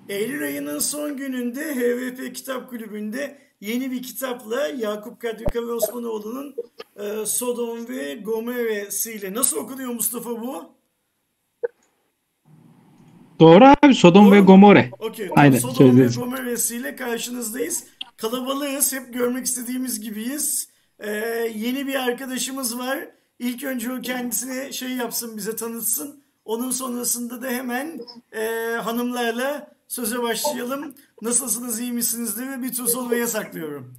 Eylül ayının son gününde HVP Kitap Kulübü'nde yeni bir kitapla Yakup Kadri Karaosmanoğlu'nun Sodom ve Gomorra'sıyla. Nasıl okunuyor Mustafa bu? Doğru abi. Sodom ve Doğru mu? Gomorre. Okey, tamam. Aynen Sodom ve söyleriz. Gomorra'sıyla karşınızdayız. Kalabalığız, hep görmek istediğimiz gibiyiz. Ee, Yeni bir arkadaşımız var. İlk önce o kendisine şey yapsın, bize tanıtsın. Onun sonrasında da hemen hanımlarla söze başlayalım. Nasılsınız, iyi misiniz diye ve bir tur sonraya saklıyorum.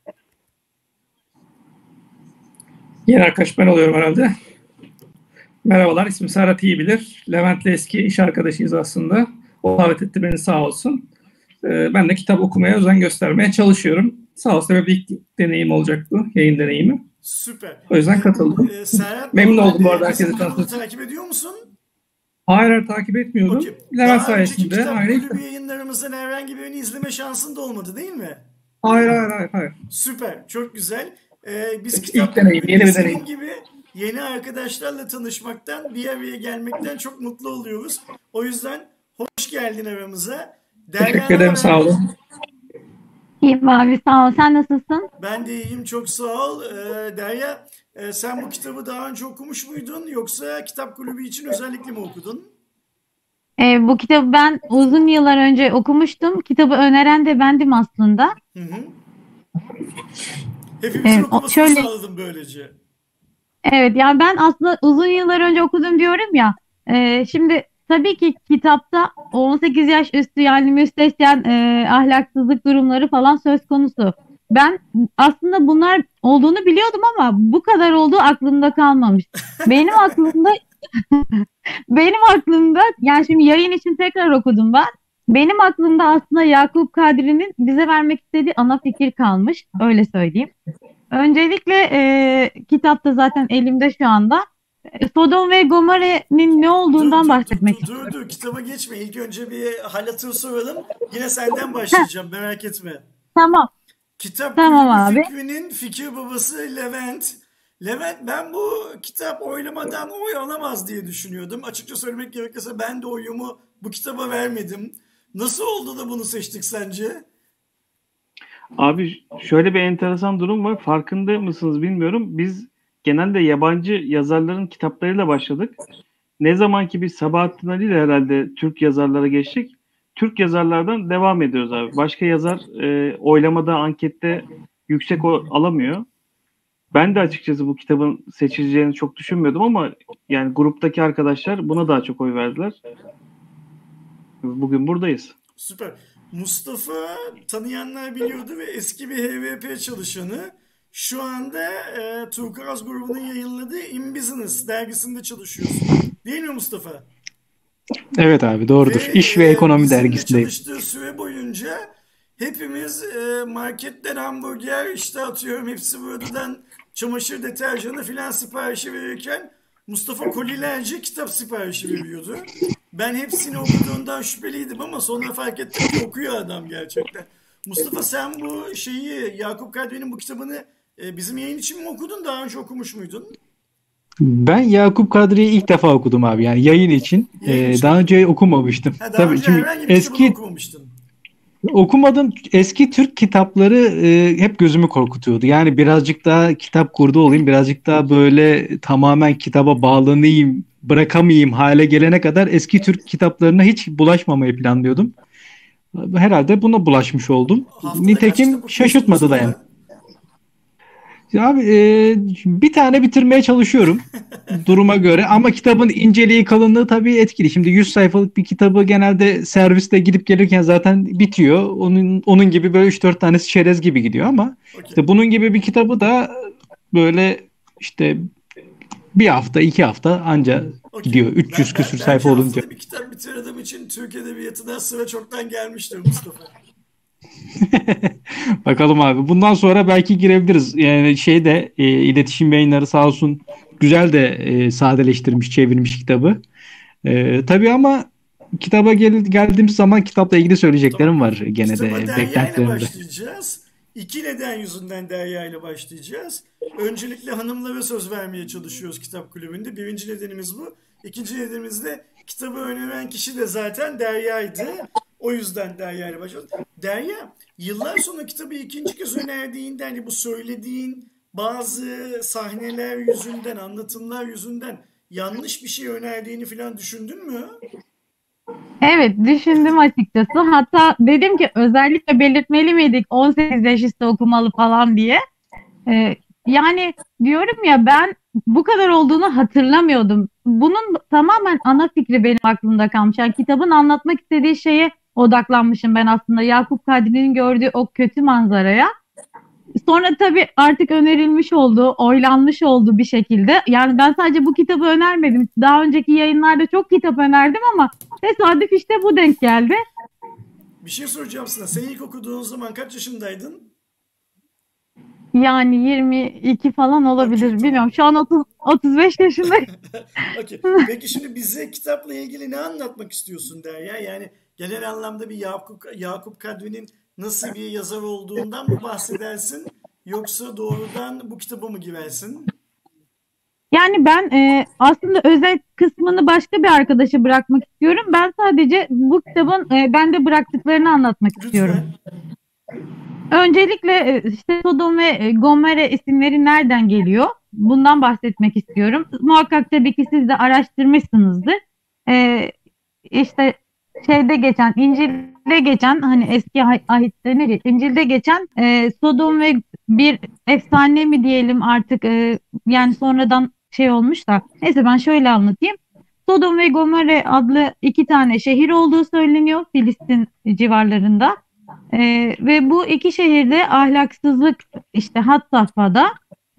Yeni arkadaş ben oluyorum herhalde. Merhabalar, ismim Serhat iyi bilir. Levent'le eski iş arkadaşıyız aslında. O davet etti beni sağ olsun. Ben de kitap okumaya özen göstermeye çalışıyorum. Sağ olsun bir ilk deneyim olacak bu, yayın deneyimi. Süper. O yüzden katıldım. Serhat, Memnun oldum bu arada bizim herkese grubu tanıştığım. takip ediyor musun? Hayır, takip etmiyordum. Okey. Levent Daha önceki sayesinde. kitap Hayır, kulübü yayınlarımızdan herhangi birini izleme şansın da olmadı değil mi? hayır. Süper, çok güzel. Biz İlk kitap deneyim, yeni kulübünde bir senin deneyim. gibi yeni arkadaşlarla tanışmaktan, bir araya gelmekten çok mutlu oluyoruz. O yüzden hoş geldin aramıza. Derya, Teşekkür ne ederim, sağ haber? olun. İyiyim abi sağ ol. Sen nasılsın? Ben de iyiyim, çok sağ ol. Derya, sen bu kitabı daha önce okumuş muydun, yoksa kitap kulübü için özellikle mi okudun? Bu kitabı ben uzun yıllar önce okumuştum. Kitabı öneren de bendim aslında. Hı hı. Hepimizin okumasını Şöyle, sağladım böylece. evet yani ben aslında uzun yıllar önce okudum diyorum ya. Şimdi tabii ki kitapta 18 yaş üstü yani müstehcen ahlaksızlık durumları falan söz konusu. Ben aslında bunlar olduğunu biliyordum ama bu kadar olduğu aklımda kalmamış. Benim aklımda Benim aklımda yani şimdi yayın için tekrar okudum ben. Benim aklımda aslında Yakup Kadri'nin bize vermek istediği ana fikir kalmış. Öyle söyleyeyim. Öncelikle kitapta zaten elimde şu anda. Sodom ve Gomorra'nın ne olduğundan bahsetmek istiyorum. Dur, kitaba geçme. İlk önce bir hal hatır soralım. Yine senden başlayacağım, merak etme. Tamam, Kitap tamam kulübü abi. fikrinin fikir babası Levent. Levent, ben bu kitap oylamadan oy alamaz diye düşünüyordum. Açıkça söylemek gerekirse ben de oyumu bu kitaba vermedim. Nasıl oldu da bunu seçtik sence? Abi şöyle bir enteresan durum var. Farkında mısınız bilmiyorum. Biz genelde yabancı yazarların kitaplarıyla başladık. Ne zaman ki biz Sabahattin Ali ile herhalde Türk yazarlara geçtik. Türk yazarlardan devam ediyoruz abi. Başka yazar oylamada, ankette yüksek oy alamıyor. Ben de açıkçası bu kitabın seçileceğini çok düşünmüyordum ama yani gruptaki arkadaşlar buna daha çok oy verdiler. Bugün buradayız. Süper. Mustafa, tanıyanlar biliyordu ve eski bir HVP çalışanı. Şu anda Turkuaz grubunun yayınladığı In Business dergisinde çalışıyorsun. Değil mi Mustafa? Evet abi, doğrudur. Ve İş ve Ekonomi bizimle dergisindeyim. çalıştığı süre boyunca hepimiz marketten hamburger, işte atıyorum hepsi buradan çamaşır deterjanı filan siparişi verirken Mustafa kolilerce kitap siparişi veriyordu. Ben hepsini okuduğundan şüpheliydim ama sonra fark ettim ki okuyor adam gerçekten. Mustafa, sen bu şeyi, Yakup Kadri'nin bu kitabını bizim yayın için mi okudun, daha önce okumuş muydun? Ben Yakup Kadri'yi ilk defa okudum abi, yani yayın için. Yayın için Daha okudun. önce okumamıştım. Ha, daha Tabii önce çünkü herhangi bir kitabını eski okumamıştın. okumadım. Eski Türk kitapları hep gözümü korkutuyordu. Yani birazcık daha kitap kurdu olayım, birazcık daha böyle tamamen kitaba bağlanayım, bırakamayayım hale gelene kadar eski Türk kitaplarına hiç bulaşmamayı planlıyordum. Herhalde buna bulaşmış oldum. Haftada kaç kitap Nitekim okuyorsun şaşırtmadı da yani. Mustafa? Ya abi, bir tane bitirmeye çalışıyorum duruma göre, ama kitabın inceliği, kalınlığı tabii etkili. Şimdi 100 sayfalık bir kitabı genelde serviste gidip gelirken zaten bitiyor. Onun gibi böyle 3-4 tanesi çerez gibi gidiyor, ama Okey. işte bunun gibi bir kitabı da böyle işte bir hafta 2 hafta anca Okey. gidiyor, 300 küsür Bence sayfa olunca. haftada bir kitap bitirdiğim için Türk Edebiyatı'na sıra çoktan gelmiştir Mustafa. Bakalım abi. Bundan sonra belki girebiliriz. Yani şeyde iletişim yayınları sağ olsun güzel de sadeleştirmiş, çevirmiş kitabı. Tabii ama kitaba geldiğimiz zaman kitapla ilgili Tamam. söyleyeceklerim var gene Kitaba de, Derya ile beklentilerim de. başlayacağız. İki neden yüzünden Derya ile başlayacağız. Öncelikle hanımlara söz vermeye çalışıyoruz kitap kulübünde. Birinci nedenimiz bu. İkinci nedenimiz de kitabı öneren kişi de zaten Derya'ydı. O yüzden Derya ile başladık. Derya, yıllar sonra kitabı ikinci kez önerdiğinde hani bu söylediğin bazı sahneler yüzünden, anlatımlar yüzünden yanlış bir şey önerdiğini falan düşündün mü? Evet, düşündüm açıkçası. Hatta dedim ki özellikle belirtmeli miydik 18 yaş üstü okumalı falan diye. Yani diyorum ya, ben bu kadar olduğunu hatırlamıyordum. Bunun tamamen ana fikri benim aklımda kalmış. Yani kitabın anlatmak istediği şeye odaklanmışım ben aslında. Yakup Kadri'nin gördüğü o kötü manzaraya. Sonra tabii artık önerilmiş oldu, oylanmış oldu bir şekilde. Yani ben sadece bu kitabı önermedim. Daha önceki yayınlarda çok kitap önerdim ama tesadüf işte bu denk geldi. Bir şey soracağım sana. Sen ilk okuduğun zaman kaç yaşındaydın? Yani 22 falan olabilir. Okey, tamam. Bilmiyorum. Şu an 35 yaşındayım. Okey. Peki şimdi bize kitapla ilgili ne anlatmak istiyorsun Derya? Yani genel anlamda bir Yakup Kadri'nin nasıl bir yazar olduğundan mı bahsedersin? Yoksa doğrudan bu kitaba mı girersin? Yani ben aslında özel kısmını başka bir arkadaşa bırakmak istiyorum. Ben sadece bu kitabın bende bıraktıklarını anlatmak istiyorum. Lütfen. Öncelikle işte Sodom ve Gomorre isimleri nereden geliyor? Bundan bahsetmek istiyorum. Muhakkak tabii ki siz de araştırmışsınızdır. E, işte şeyde geçen, İncil'de geçen, hani eski ahitte ne İncil'de geçen Sodom ve bir efsane mi diyelim artık, yani sonradan şey olmuş da. Neyse, ben şöyle anlatayım. Sodom ve Gomorre adlı iki tane şehir olduğu söyleniyor Filistin civarlarında. Ve bu iki şehirde ahlaksızlık işte had safhada.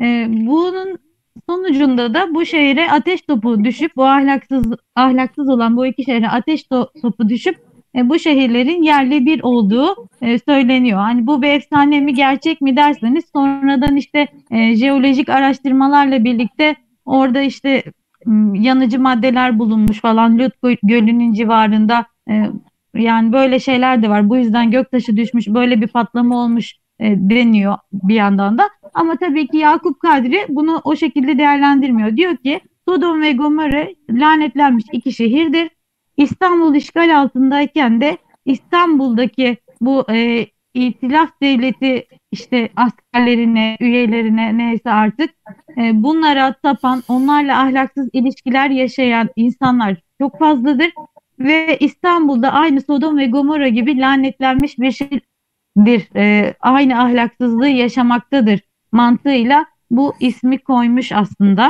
Bunun sonucunda da bu şehre ateş topu düşüp, bu ahlaksız olan bu iki şehre ateş topu düşüp bu şehirlerin yerle bir olduğu söyleniyor. Hani bu bir efsane mi gerçek mi derseniz, sonradan işte jeolojik araştırmalarla birlikte orada işte yanıcı maddeler bulunmuş falan, Lut Gölü'nün civarında. Yani böyle şeyler de var. Bu yüzden göktaşı düşmüş, böyle bir patlama olmuş deniyor bir yandan da. Ama tabii ki Yakup Kadri bunu o şekilde değerlendirmiyor. Diyor ki Sodom ve Gomorre lanetlenmiş iki şehirdir. İstanbul işgal altındayken de İstanbul'daki bu İtilaf Devleti işte askerlerine, üyelerine, neyse artık bunlara tapan, onlarla ahlaksız ilişkiler yaşayan insanlar çok fazladır. Ve İstanbul'da aynı Sodom ve Gomorra gibi lanetlenmiş bir şehirdir. Aynı ahlaksızlığı yaşamaktadır mantığıyla bu ismi koymuş aslında.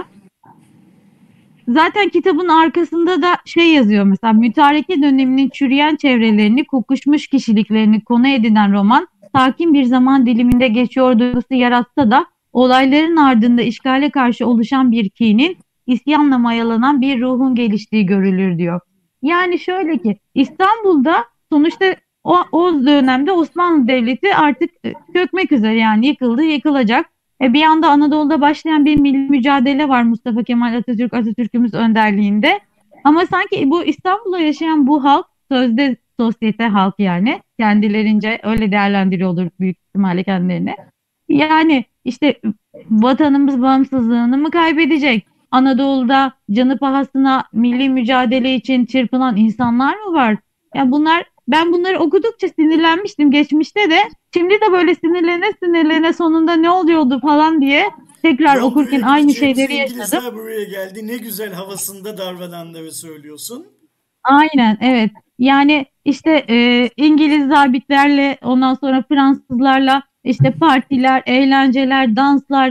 Zaten kitabın arkasında da şey yazıyor, mesela mütareke döneminin çürüyen çevrelerini, kokuşmuş kişiliklerini konu edinen roman sakin bir zaman diliminde geçiyor duygusu yaratsa da olayların ardında işgale karşı oluşan bir kinin, isyanla mayalanan bir ruhun geliştiği görülür diyor. Yani şöyle ki İstanbul'da sonuçta o dönemde Osmanlı Devleti artık çökmek üzere, yani yıkıldı, yıkılacak. Bir yanda Anadolu'da başlayan bir milli mücadele var Mustafa Kemal Atatürk'ümüz önderliğinde. Ama sanki bu İstanbul'da yaşayan bu halk, sözde sosyete halk, yani kendilerince öyle değerlendiriyordur büyük ihtimalle kendilerini. Yani işte vatanımız bağımsızlığını mı kaybedecek? Anadolu'da canı pahasına milli mücadele için çırpınan insanlar mı var? Ya ben bunları okudukça sinirlenmiştim geçmişte de. Şimdi de böyle sinirlene sinirlene sonunda ne oluyordu falan diye tekrar okurken aynı şeyleri yaşadım. İngilizler buraya geldi. Ne güzel havasında darvadanları söylüyorsun. Aynen, evet. Yani işte İngiliz zabitlerle, ondan sonra Fransızlarla işte partiler, eğlenceler, danslar,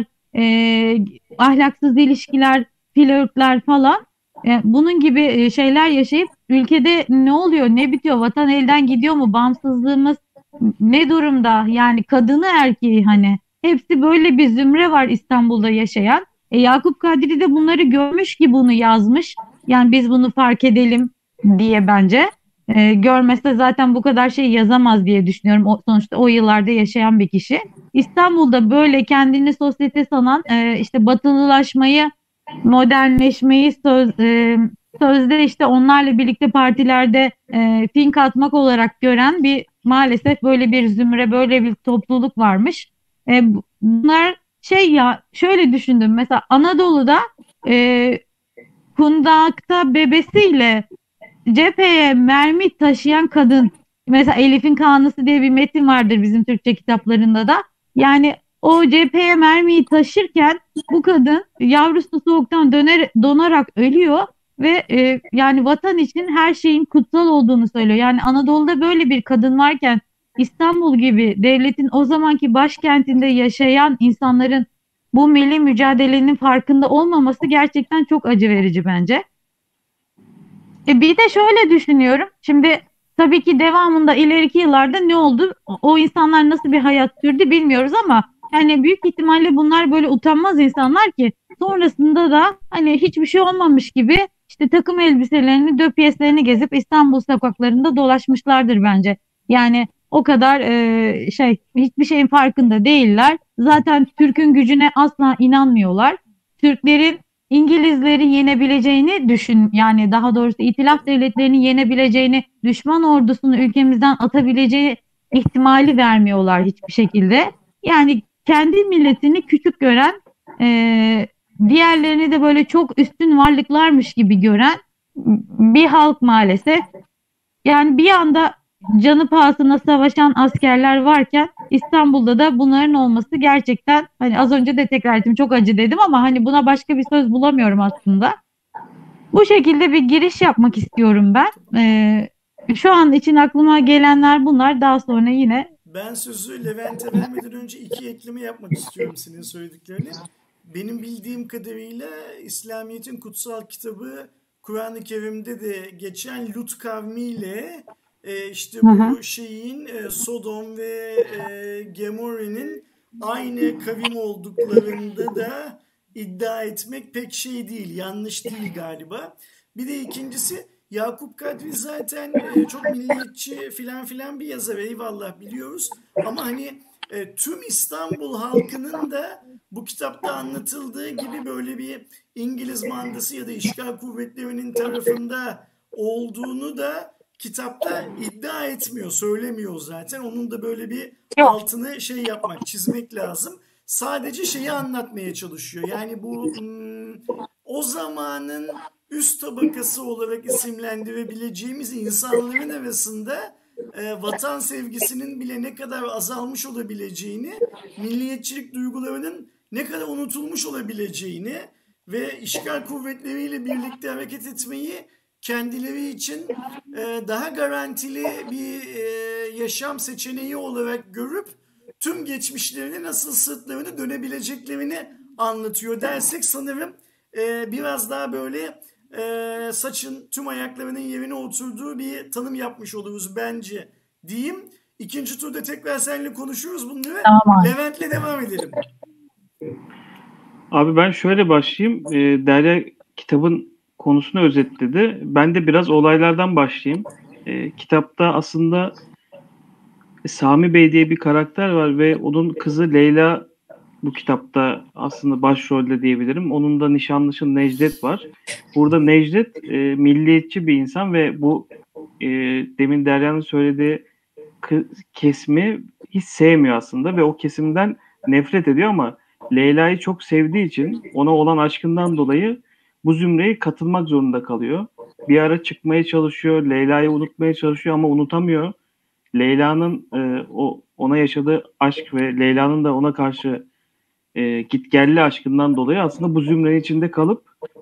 ahlaksız ilişkiler, flörtler falan. Bunun gibi şeyler yaşayıp ülkede ne oluyor, ne bitiyor, vatan elden gidiyor mu, bağımsızlığımız ne durumda? Yani kadını erkeği, hani hepsi böyle bir zümre var İstanbul'da yaşayan. Yakup Kadri de bunları görmüş ki bunu yazmış. Yani biz bunu fark edelim diye bence. Görmese zaten bu kadar şey yazamaz diye düşünüyorum. Sonuçta o yıllarda yaşayan bir kişi. İstanbul'da böyle kendini sosyete sanan, işte batılılaşmayı, modernleşmeyi sözde işte onlarla birlikte partilerde fink atmak olarak gören bir, maalesef böyle bir zümre, böyle bir topluluk varmış. Bunlar şey, ya şöyle düşündüm, mesela Anadolu'da kundakta bebesiyle cepheye mermi taşıyan kadın mesela Elif'in Kanlısı diye bir metin vardır bizim Türkçe kitaplarında da. Yani o cepheye mermiyi taşırken bu kadın yavrusu soğuktan donarak ölüyor ve yani vatan için her şeyin kutsal olduğunu söylüyor. Yani Anadolu'da böyle bir kadın varken İstanbul gibi devletin o zamanki başkentinde yaşayan insanların bu milli mücadelenin farkında olmaması gerçekten çok acı verici bence. Bir de şöyle düşünüyorum. Şimdi tabii ki devamında ileriki yıllarda ne oldu? O insanlar nasıl bir hayat sürdü bilmiyoruz ama yani büyük ihtimalle bunlar böyle utanmaz insanlar ki sonrasında da hani hiçbir şey olmamış gibi işte takım elbiselerini, döpiyeslerini gezip İstanbul sokaklarında dolaşmışlardır bence. Yani o kadar hiçbir şeyin farkında değiller. Zaten Türk'ün gücüne asla inanmıyorlar. Türklerin İngilizleri yenebileceğini düşün, yani daha doğrusu İtilaf devletlerini yenebileceğini, düşman ordusunu ülkemizden atabileceği ihtimali vermiyorlar hiçbir şekilde. Yani kendi milletini küçük gören, diğerlerini de böyle çok üstün varlıklarmış gibi gören bir halk maalesef. Yani bir anda canı pahasına savaşan askerler varken İstanbul'da da bunların olması gerçekten, hani az önce de tekrar ettim, çok acı dedim ama hani buna başka bir söz bulamıyorum aslında. Bu şekilde bir giriş yapmak istiyorum ben. Şu an için aklıma gelenler bunlar. Daha sonra yine Ben sözü Levent'e vermeden önce iki ekleme yapmak istiyorum senin söylediklerine. Benim bildiğim kadarıyla İslamiyet'in kutsal kitabı Kur'an-ı Kerim'de de geçen Lut kavmiyle işte bu şeyin Sodom ve Gomorra'nın aynı kavim olduklarında da iddia etmek pek şey değil, yanlış değil galiba. Bir de ikincisi, Yakup Kadri zaten çok milliyetçi filan bir yazar, eyvallah, biliyoruz. Ama hani tüm İstanbul halkının da bu kitapta anlatıldığı gibi böyle bir İngiliz mandası ya da işgal kuvvetlerinin tarafında olduğunu da kitapta iddia etmiyor, söylemiyor zaten. Onun da böyle bir altını çizmek lazım. Sadece şeyi anlatmaya çalışıyor. Yani bu o zamanın üst tabakası olarak isimlendirebileceğimiz insanların arasında vatan sevgisinin bile ne kadar azalmış olabileceğini, milliyetçilik duygularının ne kadar unutulmuş olabileceğini ve işgal kuvvetleriyle birlikte hareket etmeyi kendileri için daha garantili bir yaşam seçeneği olarak görüp tüm geçmişlerine nasıl sırtlarını dönebileceklerini anlatıyor dersek sanırım biraz daha böyle saçın tüm ayaklarının yerine oturduğu bir tanım yapmış oluruz bence diyeyim. İkinci turda tekrar seninle konuşuruz bunları. tamam. Levent'le devam edelim. Abi ben şöyle başlayayım. Derya kitabın konusunu özetledi. Ben de biraz olaylardan başlayayım. Kitapta aslında Sami Bey diye bir karakter var ve onun kızı Leyla bu kitapta aslında başrolde diyebilirim. Onun da nişanlısı Necdet var. Burada Necdet milliyetçi bir insan ve bu demin Derya'nın söylediği kesimi hiç sevmiyor aslında ve o kesimden nefret ediyor ama Leyla'yı çok sevdiği için ona olan aşkından dolayı bu zümreye katılmak zorunda kalıyor. Bir ara çıkmaya çalışıyor, Leyla'yı unutmaya çalışıyor ama unutamıyor. Leyla'nın ona yaşadığı aşk ve Leyla'nın da ona karşı gitgelli aşkından dolayı aslında bu zümrenin içinde kalıp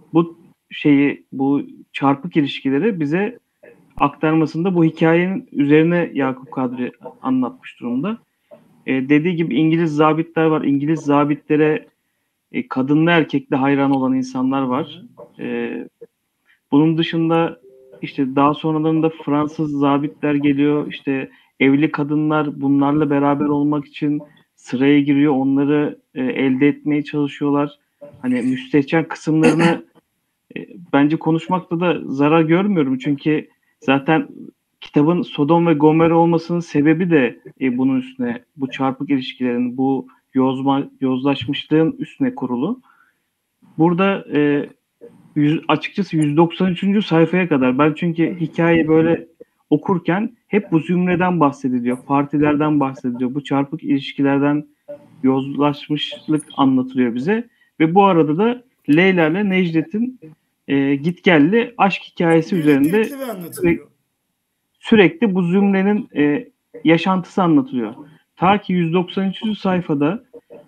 bu çarpık ilişkileri bize aktarmasında bu hikayenin üzerine Yakup Kadri anlatmış durumda. Dediği gibi İngiliz zabitler var. İngiliz zabitlere kadınlı erkekli hayran olan insanlar var. Bunun dışında işte daha sonralarında Fransız zabitler geliyor. İşte evli kadınlar bunlarla beraber olmak için sıraya giriyor. Onları elde etmeye çalışıyorlar. Hani müstehcen kısımlarını bence konuşmakta da zarar görmüyorum. Çünkü zaten kitabın Sodom ve Gomorra olmasının sebebi de bunun üstüne, bu çarpık ilişkilerin, bu yozlaşmışlığın üstüne kurulu. Burada açıkçası 193. sayfaya kadar ben çünkü hikayeyi böyle okurken hep bu zümreden bahsediliyor, partilerden bahsediliyor, bu çarpık ilişkilerden, yozlaşmışlık anlatılıyor bize ve bu arada da Leyla ile Necdet'in gitgelli aşk hikayesi üzerinde sürekli bu zümrenin yaşantısı anlatılıyor. Ta ki 193. sayfada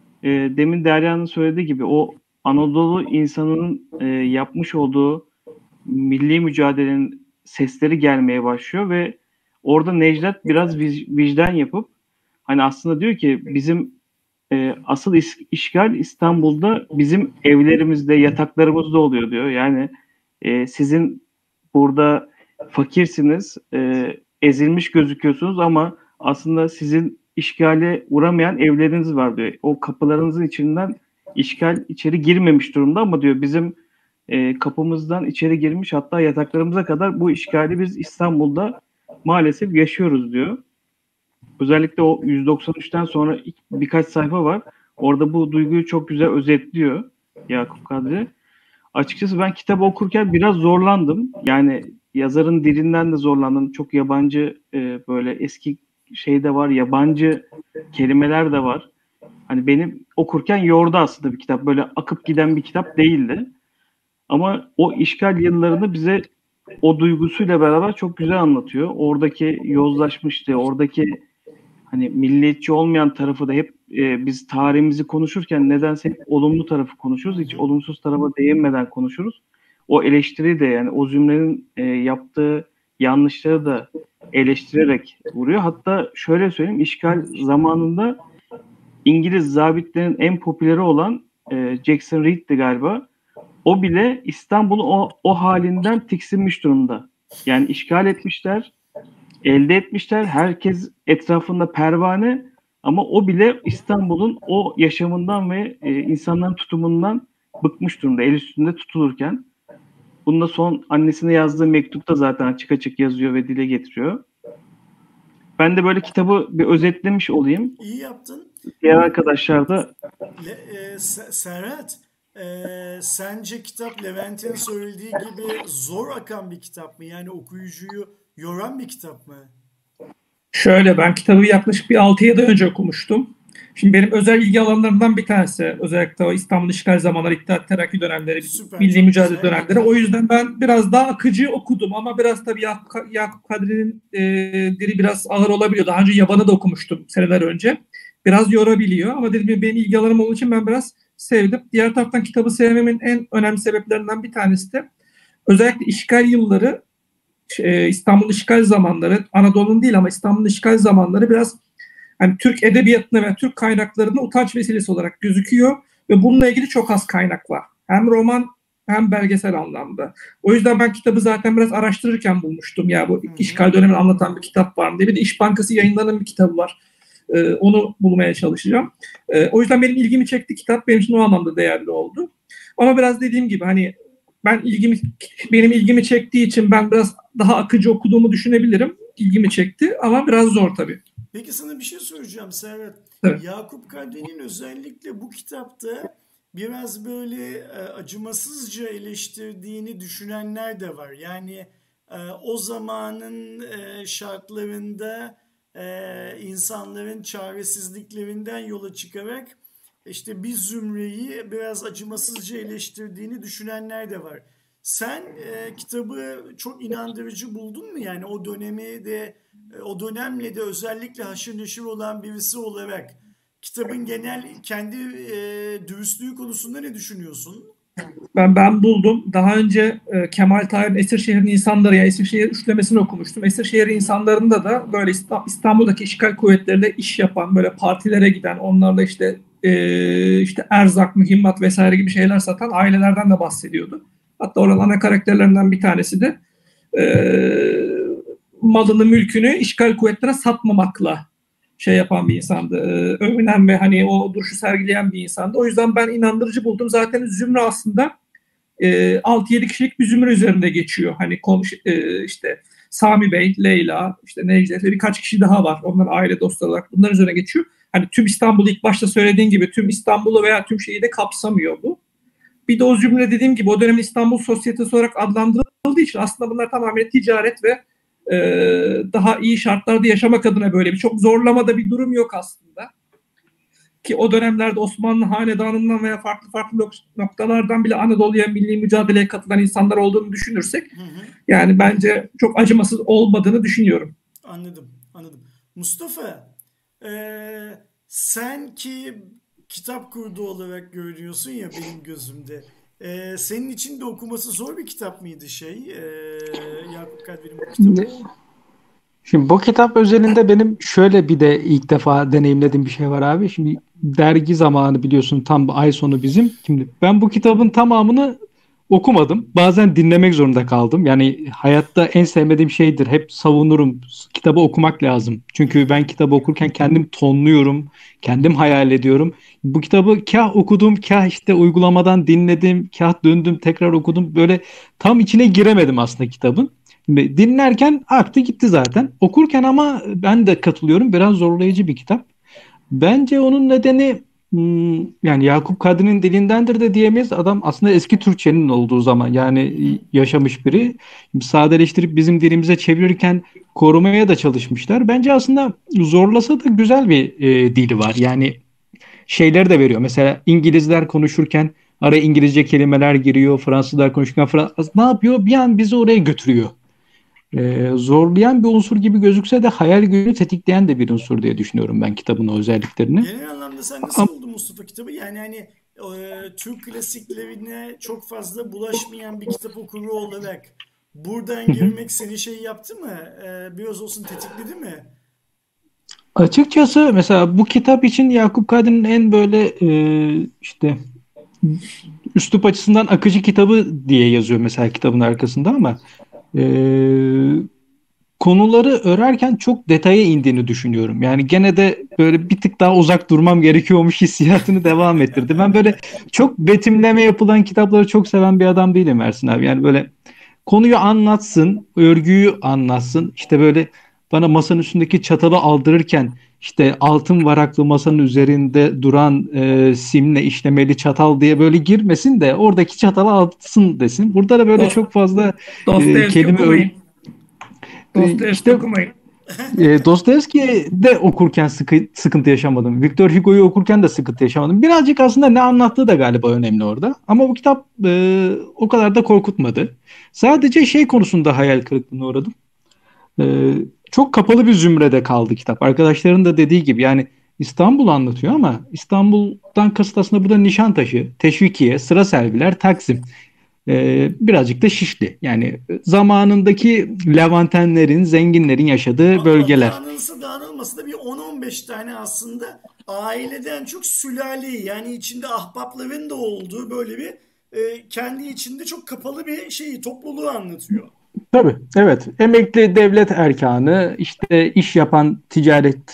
demin Derya'nın söylediği gibi o Anadolu insanının yapmış olduğu milli mücadelenin sesleri gelmeye başlıyor ve orada Necdet biraz vicdan yapıp hani aslında diyor ki bizim asıl işgal İstanbul'da bizim evlerimizde, yataklarımızda oluyor diyor. Yani sizin burada fakirsiniz, ezilmiş gözüküyorsunuz ama aslında sizin işgale uğramayan evleriniz var diyor. O kapılarınızın içinden işgal içeri girmemiş durumda ama diyor bizim kapımızdan içeri girmiş hatta yataklarımıza kadar bu işgali biz İstanbul'da maalesef yaşıyoruz diyor. Özellikle o 193'ten sonra birkaç sayfa var. Orada bu duyguyu çok güzel özetliyor Yakup Kadri. Açıkçası ben kitabı okurken biraz zorlandım. Yani yazarın dilinden de zorlandım. Çok yabancı böyle eski şey de var. Yabancı kelimeler de var. Hani beni okurken yordu aslında bir kitap. Böyle akıp giden bir kitap değildi. Ama o işgal yıllarını bize o duygusuyla beraber çok güzel anlatıyor. Oradaki yozlaşmıştı, oradaki hani milliyetçi olmayan tarafı da hep biz tarihimizi konuşurken nedense hep olumlu tarafı konuşuruz. Hiç olumsuz tarafa değinmeden konuşuruz. O eleştiri de yani o cümlenin yaptığı yanlışları da eleştirerek vuruyor. Hatta şöyle söyleyeyim, işgal zamanında İngiliz zabitlerin en popüleri olan Jackson Reed'di galiba. O bile İstanbul'u o halinden tiksinmiş durumda. Yani işgal etmişler, elde etmişler. Herkes etrafında pervane ama o bile İstanbul'un o yaşamından ve insanların tutumundan bıkmış durumda. El üstünde tutulurken. Bunu da son annesine yazdığı mektupta zaten açık açık yazıyor ve dile getiriyor. Ben de böyle kitabı bir özetlemiş olayım. İyi yaptın. Diğer arkadaşlar da... Serhat, sence kitap Levent'in söylediği gibi zor akan bir kitap mı? Yani okuyucuyu yoran bir kitap mı? Şöyle, ben kitabı yaklaşık bir 6 yıl önce okumuştum. Şimdi benim özel ilgi alanlarımdan bir tanesi. Özellikle o İstanbul işgal zamanları, İttihat Terakki dönemleri, milli mücadele dönemleri. O yüzden ben biraz daha akıcı okudum. Ama biraz tabii Yakup Kadri'nin dili biraz ağır olabiliyor. Daha önce Yaban'ı da okumuştum seneler önce. Biraz yorabiliyor. Ama dediğim gibi benim ilgi alanım olduğu için ben biraz sevdim. Diğer taraftan kitabı sevmemin en önemli sebeplerinden bir tanesi de özellikle işgal yılları, İstanbul işgal zamanları, Anadolu'nun değil ama İstanbul işgal zamanları biraz hani Türk edebiyatına ve Türk kaynaklarına utanç vesilesi olarak gözüküyor ve bununla ilgili çok az kaynak var. Hem roman hem belgesel anlamda. O yüzden ben kitabı zaten biraz araştırırken bulmuştum. Ya bu işgal dönemini anlatan bir kitap var mı diye. Bir de İş Bankası Yayınları'nın bir kitabı var. Onu bulmaya çalışacağım. O yüzden benim ilgimi çekti kitap. Benim için o anlamda değerli oldu. Ama biraz dediğim gibi hani benim ilgimi çektiği için ben biraz daha akıcı okuduğumu düşünebilirim. İlgimi çekti ama biraz zor tabii. Peki sana bir şey soracağım Serhat. Evet. Yakup Kadri'nin özellikle bu kitapta biraz böyle acımasızca eleştirdiğini düşünenler de var. Yani o zamanın şartlarında insanların çaresizliklerinden yola çıkarak işte bir zümreyi biraz acımasızca eleştirdiğini düşünenler de var. Sen kitabı çok inandırıcı buldun mu? Yani o dönemi de o dönemle de özellikle haşır neşir olan birisi olarak kitabın genel kendi dürüstlüğü konusunda ne düşünüyorsun? Ben buldum. Daha önce Kemal Tahir'in Esirşehir'in İnsanları, yani Esirşehir üçlemesini okumuştum. Esirşehir insanlarında da böyle İstanbul'daki işgal kuvvetleriyle iş yapan, böyle partilere giden, onlarla işte erzak, mühimmat vesaire gibi şeyler satan ailelerden de bahsediyordu. Hatta oranın ana karakterlerinden bir tanesi de malını, mülkünü işgal kuvvetlere satmamakla yapan bir insandı. Övünen ve hani o duruşu sergileyen bir insandı. O yüzden ben inandırıcı buldum. Zaten zümre aslında 6-7 kişilik bir zümre üzerinde geçiyor. Hani işte Sami Bey, Leyla, işte Necdet ve birkaç kişi daha var. Onlar aile dostları olarak bunların üzerine geçiyor. Hani tüm İstanbul'u ilk başta söylediğin gibi tüm İstanbul'u veya tüm şehri de kapsamıyor bu. Bir de o cümle dediğim gibi o dönemin İstanbul sosyetesi olarak adlandırıldığı için aslında bunlar tamamen ticaret ve daha iyi şartlarda yaşamak adına böyle bir çok zorlamada bir durum yok aslında. ki o dönemlerde Osmanlı hanedanından veya farklı noktalardan bile Anadolu'ya milli mücadeleye katılan insanlar olduğunu düşünürsek yani bence çok acımasız olmadığını düşünüyorum. Anladım. Mustafa, sen ki kitap kurdu olarak görünüyorsun ya benim gözümde. Senin için de okuması zor bir kitap mıydı Yakup Kadri'nin bu kitabı? Şimdi bu kitap özelinde benim şöyle bir de ilk defa deneyimlediğim bir şey var abi. Şimdi dergi zamanı biliyorsun, tam ay sonu bizim. Şimdi ben bu kitabın tamamını okumadım. Bazen dinlemek zorunda kaldım. Yani hayatta en sevmediğim şeydir. Hep savunurum. Kitabı okumak lazım. Çünkü ben kitabı okurken kendim tonluyorum. Kendim hayal ediyorum. Bu kitabı kah okudum, kah işte uygulamadan dinledim, kah döndüm tekrar okudum. Böyle tam içine giremedim aslında kitabın. Dinlerken aktı gitti zaten. Okurken ama ben de katılıyorum. Biraz zorlayıcı bir kitap. Bence onun nedeni yani Yakup Kadri'nin dilindendir de diyemeyiz. Adam aslında eski Türkçenin olduğu zaman yani yaşamış biri. Sadeleştirip bizim dilimize çevirirken korumaya da çalışmışlar. Bence aslında zorlasa da güzel bir dili var. Yani şeyleri de veriyor. Mesela İngilizler konuşurken araya İngilizce kelimeler giriyor. Fransızlar konuşurken ne yapıyor? Bir an bizi oraya götürüyor. Zorlayan bir unsur gibi gözükse de hayal gücünü tetikleyen de bir unsur diye düşünüyorum ben kitabın o özelliklerini. Genel anlamda sen nasıl buldun Mustafa kitabı? Yani hani Türk klasiklerine çok fazla bulaşmayan bir kitap okuru olarak buradan girmek seni yaptı mı? Biraz olsun tetikledi mi? Açıkçası mesela bu kitap için Yakup Kadri'nin en böyle işte üslup açısından akıcı kitabı diye yazıyor mesela kitabın arkasında ama konuları örerken çok detaya indiğini düşünüyorum. Yani gene de böyle bir tık daha uzak durmam gerekiyormuş hissiyatını devam ettirdi. Ben böyle çok betimleme yapılan kitapları çok seven bir adam değilim Ersin abi. Yani böyle konuyu anlatsın, örgüyü anlatsın. İşte böyle bana masanın üstündeki çatalı aldırırken işte altın varaklı masanın üzerinde duran simle işlemeli çatal diye böyle girmesin de oradaki çatalı alsın desin. Burada da böyle çok fazla kelime Dostoyevski okumayın. Dostoyevski de okurken sıkıntı yaşamadım. Victor Hugo'yu okurken de sıkıntı yaşamadım. Birazcık aslında ne anlattığı da galiba önemli orada. Ama bu kitap o kadar da korkutmadı. Sadece şey konusunda hayal kırıklığına uğradım. Çok kapalı bir zümrede kaldı kitap. Arkadaşların da dediği gibi yani İstanbul anlatıyor ama İstanbul'dan kasıt aslında burada Nişantaşı, Teşvikiye, Sıra Selviler, Taksim. Birazcık da Şişli. Yani zamanındaki Levantenlerin, zenginlerin yaşadığı bölgeler. Dağınılması da bir 10-15 tane aslında aileden çok sülaleyi, yani içinde ahbapların da olduğu böyle bir kendi içinde çok kapalı bir topluluğu anlatıyor. Tabii, evet. Emekli devlet erkanı, işte iş yapan ticaret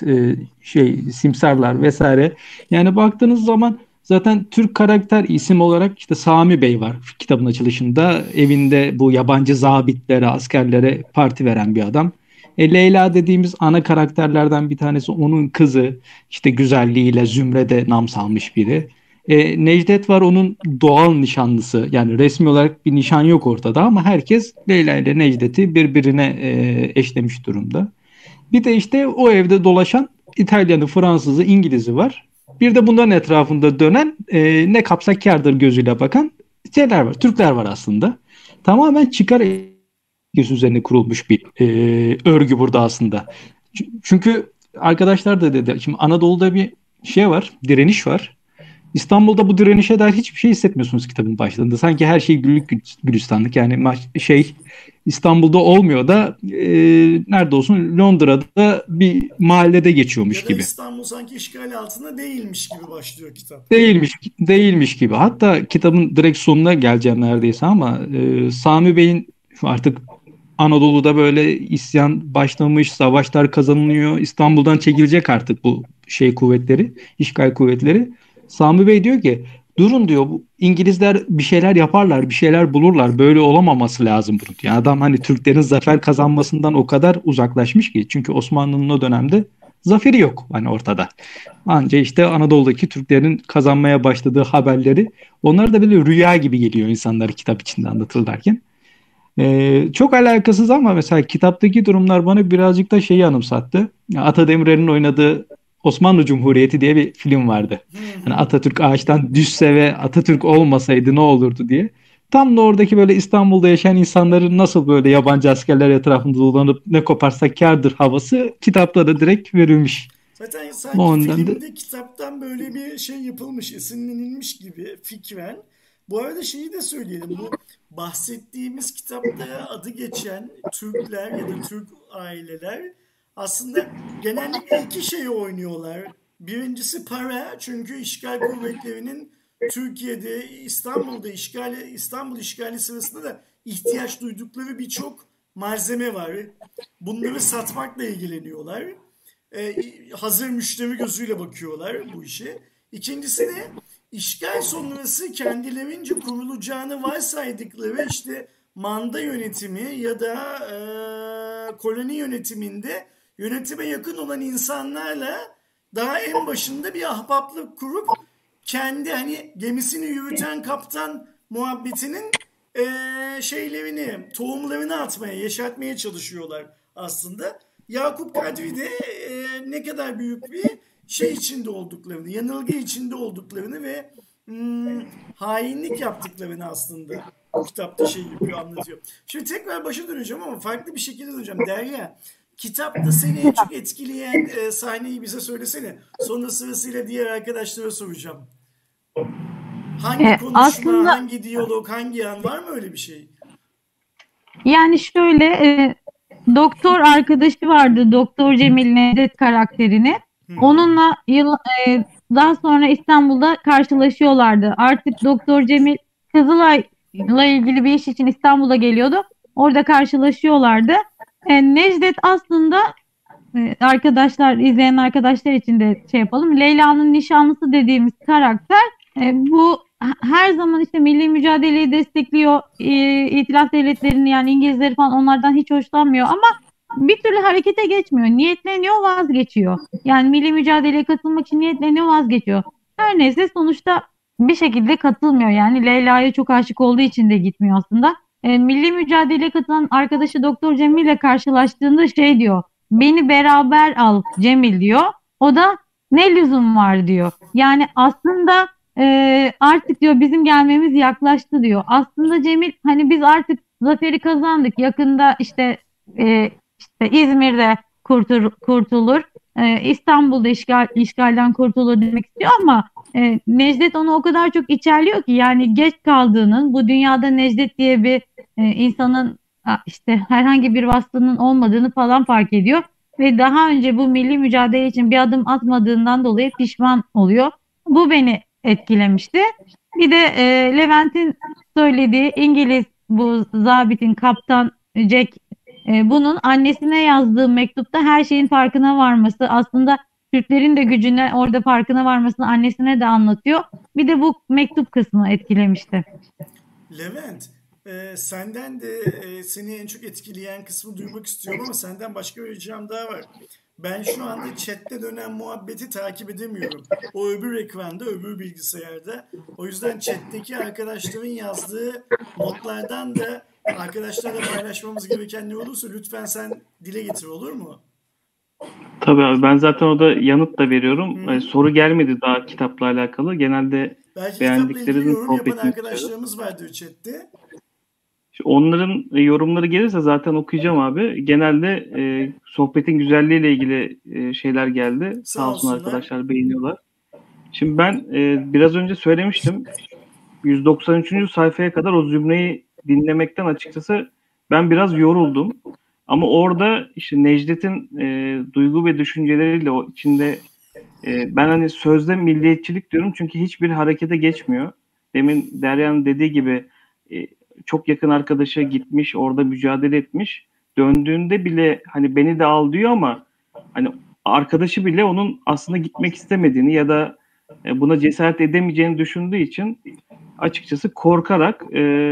simsarlar vesaire. Yani baktığınız zaman zaten Türk karakter isim olarak işte Sami Bey var kitabın açılışında. Evinde bu yabancı zabitlere, askerlere parti veren bir adam. Leyla dediğimiz ana karakterlerden bir tanesi, onun kızı. İşte güzelliğiyle zümrede nam salmış biri. Necdet var, onun doğal nişanlısı. Yani resmi olarak bir nişan yok ortada ama herkes Leyla ile Necdet'i birbirine eşlemiş durumda. Bir de işte o evde dolaşan İtalyanı, Fransızı, İngiliz'i var. Bir de bunların etrafında dönen ne kapsak kârdır gözüyle bakan şeyler var. Türkler var aslında. Tamamen çıkar ilişkisi üzerine kurulmuş bir örgü burada aslında. Çünkü arkadaşlar da dedi, şimdi Anadolu'da bir şey var, direniş var. İstanbul'da bu direnişe dair hiçbir şey hissetmiyorsunuz kitabın başlarında. Sanki her şey güllük gülistanlık. Yani İstanbul'da olmuyor da nerede olsun, Londra'da bir mahallede geçiyormuş ya da gibi. İstanbul sanki işgal altında değilmiş gibi başlıyor kitap. Değilmiş gibi. Hatta kitabın direkt sonuna geleceğim neredeyse ama Sami Bey'in artık Anadolu'da böyle isyan başlamış, savaşlar kazanılıyor. İstanbul'dan çekilecek artık bu kuvvetleri, işgal kuvvetleri. Sami Bey diyor ki durun diyor, bu İngilizler bir şeyler yaparlar, bir şeyler bulurlar. Böyle olamaması lazım bunun. Yani adam hani Türklerin zafer kazanmasından o kadar uzaklaşmış ki. Çünkü Osmanlı'nın o dönemde zaferi yok hani ortada. Anca işte Anadolu'daki Türklerin kazanmaya başladığı haberleri, onlar da böyle rüya gibi geliyor insanlara kitap içinde anlatılırken. Çok alakasız ama mesela kitaptaki durumlar bana birazcık da şeyi anımsattı. Ata Demirer'in oynadığı Osmanlı Cumhuriyeti diye bir film vardı. Hani Atatürk ağaçtan düşse ve Atatürk olmasaydı ne olurdu diye. Tam da oradaki böyle İstanbul'da yaşayan insanların nasıl böyle yabancı askerler etrafında dolanıp ne koparsak kârdır havası kitapta da direkt verilmiş. Zaten O sanki ondan da filmde kitaptan böyle bir şey yapılmış, esinlenilmiş gibi fikren. Bu arada şeyi de söyleyelim. Bu bahsettiğimiz kitapta adı geçen Türkler ya da Türk aileler aslında genellikle iki şeyi oynuyorlar. Birincisi para. Çünkü işgal kuvvetlerinin Türkiye'de, İstanbul işgali sırasında da ihtiyaç duydukları birçok malzeme var. Bunları satmakla ilgileniyorlar. Hazır müşteri gözüyle bakıyorlar bu işe. İkincisi de işgal sonrası kendilerince kurulacağını varsaydıkları işte manda yönetimi ya da koloni yönetiminde yönetime yakın olan insanlarla daha en başında bir ahbaplık kurup kendi hani gemisini yürüten kaptan muhabbetinin tohumlarını atmaya, yeşertmeye çalışıyorlar aslında. Yakup Kadri de ne kadar büyük bir şey içinde olduklarını, yanılgı içinde olduklarını ve hainlik yaptıklarını aslında bu kitapta şey yapıyor, anlatıyor. Şimdi tekrar başa döneceğim ama farklı bir şekilde döneceğim. Derya, kitapta seni en çok etkileyen sahneyi bize söylesene. Sonra sırasıyla diğer arkadaşlara soracağım. Hangi konuşma, Aslında hangi diyalog, hangi an, var mı öyle bir şey? yani şöyle doktor arkadaşı vardı. Doktor Cemil Nevzat karakterini. Onunla daha sonra İstanbul'da karşılaşıyorlardı. Artık Doktor Cemil Kızılay'la ilgili bir iş için İstanbul'a geliyordu. Orada karşılaşıyorlardı. Necdet aslında arkadaşlar, izleyen arkadaşlar için de şey yapalım. Leyla'nın nişanlısı dediğimiz karakter bu her zaman işte milli mücadeleyi destekliyor. İtilaf devletlerini yani İngilizleri falan onlardan hiç hoşlanmıyor ama bir türlü harekete geçmiyor. Niyetleniyor, vazgeçiyor. Yani milli mücadeleye katılmak için niyetleniyor, vazgeçiyor. Her neyse sonuçta bir şekilde katılmıyor. Yani Leyla'ya çok aşık olduğu için de gitmiyor aslında. Milli mücadeleye katılan arkadaşı Doktor Cemil ile karşılaştığında şey diyor. Beni beraber al Cemil diyor. O da ne lüzum var diyor. Yani aslında artık diyor bizim gelmemiz yaklaştı diyor. Aslında Cemil hani biz artık zaferi kazandık. Yakında işte İzmir'de kurtulur. İstanbul'da işgalden kurtulur demek istiyor ama Necdet onu o kadar çok içerliyor ki yani geç kaldığının, bu dünyada Necdet diye bir insanın işte herhangi bir vasfının olmadığını falan fark ediyor ve daha önce bu milli mücadele için bir adım atmadığından dolayı pişman oluyor. Bu beni etkilemişti. Bir de Levent'in söylediği İngiliz bu zabitin kaptan Jack bunun annesine yazdığı mektupta her şeyin farkına varması, aslında Türklerin de gücüne orada farkına varmasını annesine de anlatıyor. Bir de bu mektup kısmı etkilemişti. Levent, senden de seni en çok etkileyen kısmı duymak istiyorum ama senden başka bir ricam daha var. Ben şu anda chatte dönen muhabbeti takip edemiyorum. O öbür ekranda, öbür bilgisayarda. O yüzden chatteki arkadaşların yazdığı notlardan da arkadaşlarla paylaşmamız gereken ne olursa lütfen sen dile getir, olur mu? Tabii abi, ben zaten orada yanıt da veriyorum. Soru gelmedi daha kitapla alakalı. Genelde belki kitapla ilgili beğendiklerinin yorum yapan sohbetini istiyorum. arkadaşlarımız vardır chatte. Onların yorumları gelirse zaten okuyacağım abi. Genelde sohbetin güzelliğiyle ilgili şeyler geldi. Sağ olsun olsunlar. arkadaşlar, beğeniyorlar. Şimdi ben biraz önce söylemiştim. 193. sayfaya kadar o zümreyi dinlemekten açıkçası ben biraz yoruldum. Ama orada işte Necdet'in duygu ve düşünceleriyle o içinde ben hani sözde milliyetçilik diyorum çünkü hiçbir harekete geçmiyor. Demin Derya'nın dediği gibi çok yakın arkadaşa gitmiş, orada mücadele etmiş. Döndüğünde bile hani beni de al diyor ama hani arkadaşı bile onun aslında gitmek istemediğini ya da buna cesaret edemeyeceğini düşündüğü için açıkçası korkarak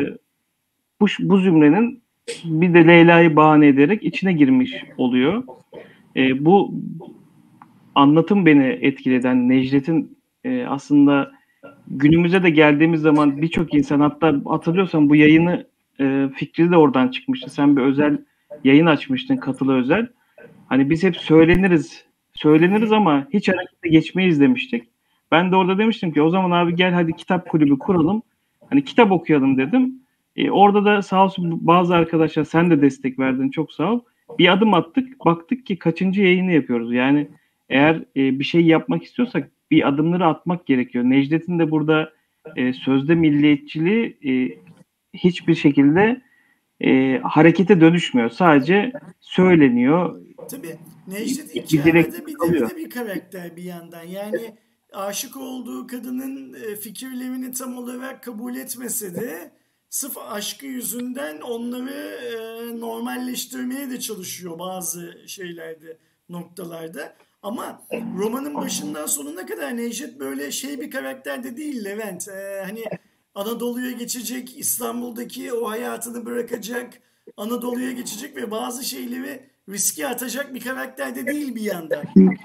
bu zümrenin bir de Leyla'yı bahane ederek içine girmiş oluyor. Bu anlatım beni etkileden, Necdet'in aslında günümüze de geldiğimiz zaman birçok insan, hatta hatırlıyorsan bu yayını fikri de oradan çıkmıştı. Sen bir özel yayın açmıştın, katılı özel. Hani biz hep söyleniriz söyleniriz ama hiç harekete geçmeyiz demiştik. Ben de orada demiştim ki o zaman abi gel hadi kitap kulübü kuralım. Hani kitap okuyalım dedim. Orada da sağ olsun bazı arkadaşlar sen de destek verdin, çok sağ ol. Bir adım attık, baktık ki kaçıncı yayını yapıyoruz. Yani eğer bir şey yapmak istiyorsak bir adımları atmak gerekiyor. Necdet'in de burada sözde milliyetçiliği hiçbir şekilde harekete dönüşmüyor. Sadece söyleniyor. Tabii Necdet Bir hikayede bir kalıyor. de bir karakter bir yandan. Yani aşık olduğu kadının fikirlerini tam olarak kabul etmese de sırf aşkı yüzünden onları normalleştirmeye de çalışıyor bazı şeylerde, noktalarda. Ama romanın başından sonuna kadar Necdet böyle şey bir karakter de değil Levent. Hani Anadolu'ya geçecek, İstanbul'daki o hayatını bırakacak, Anadolu'ya geçecek ve bazı şeyleri riske atacak bir karakter de değil bir yandan.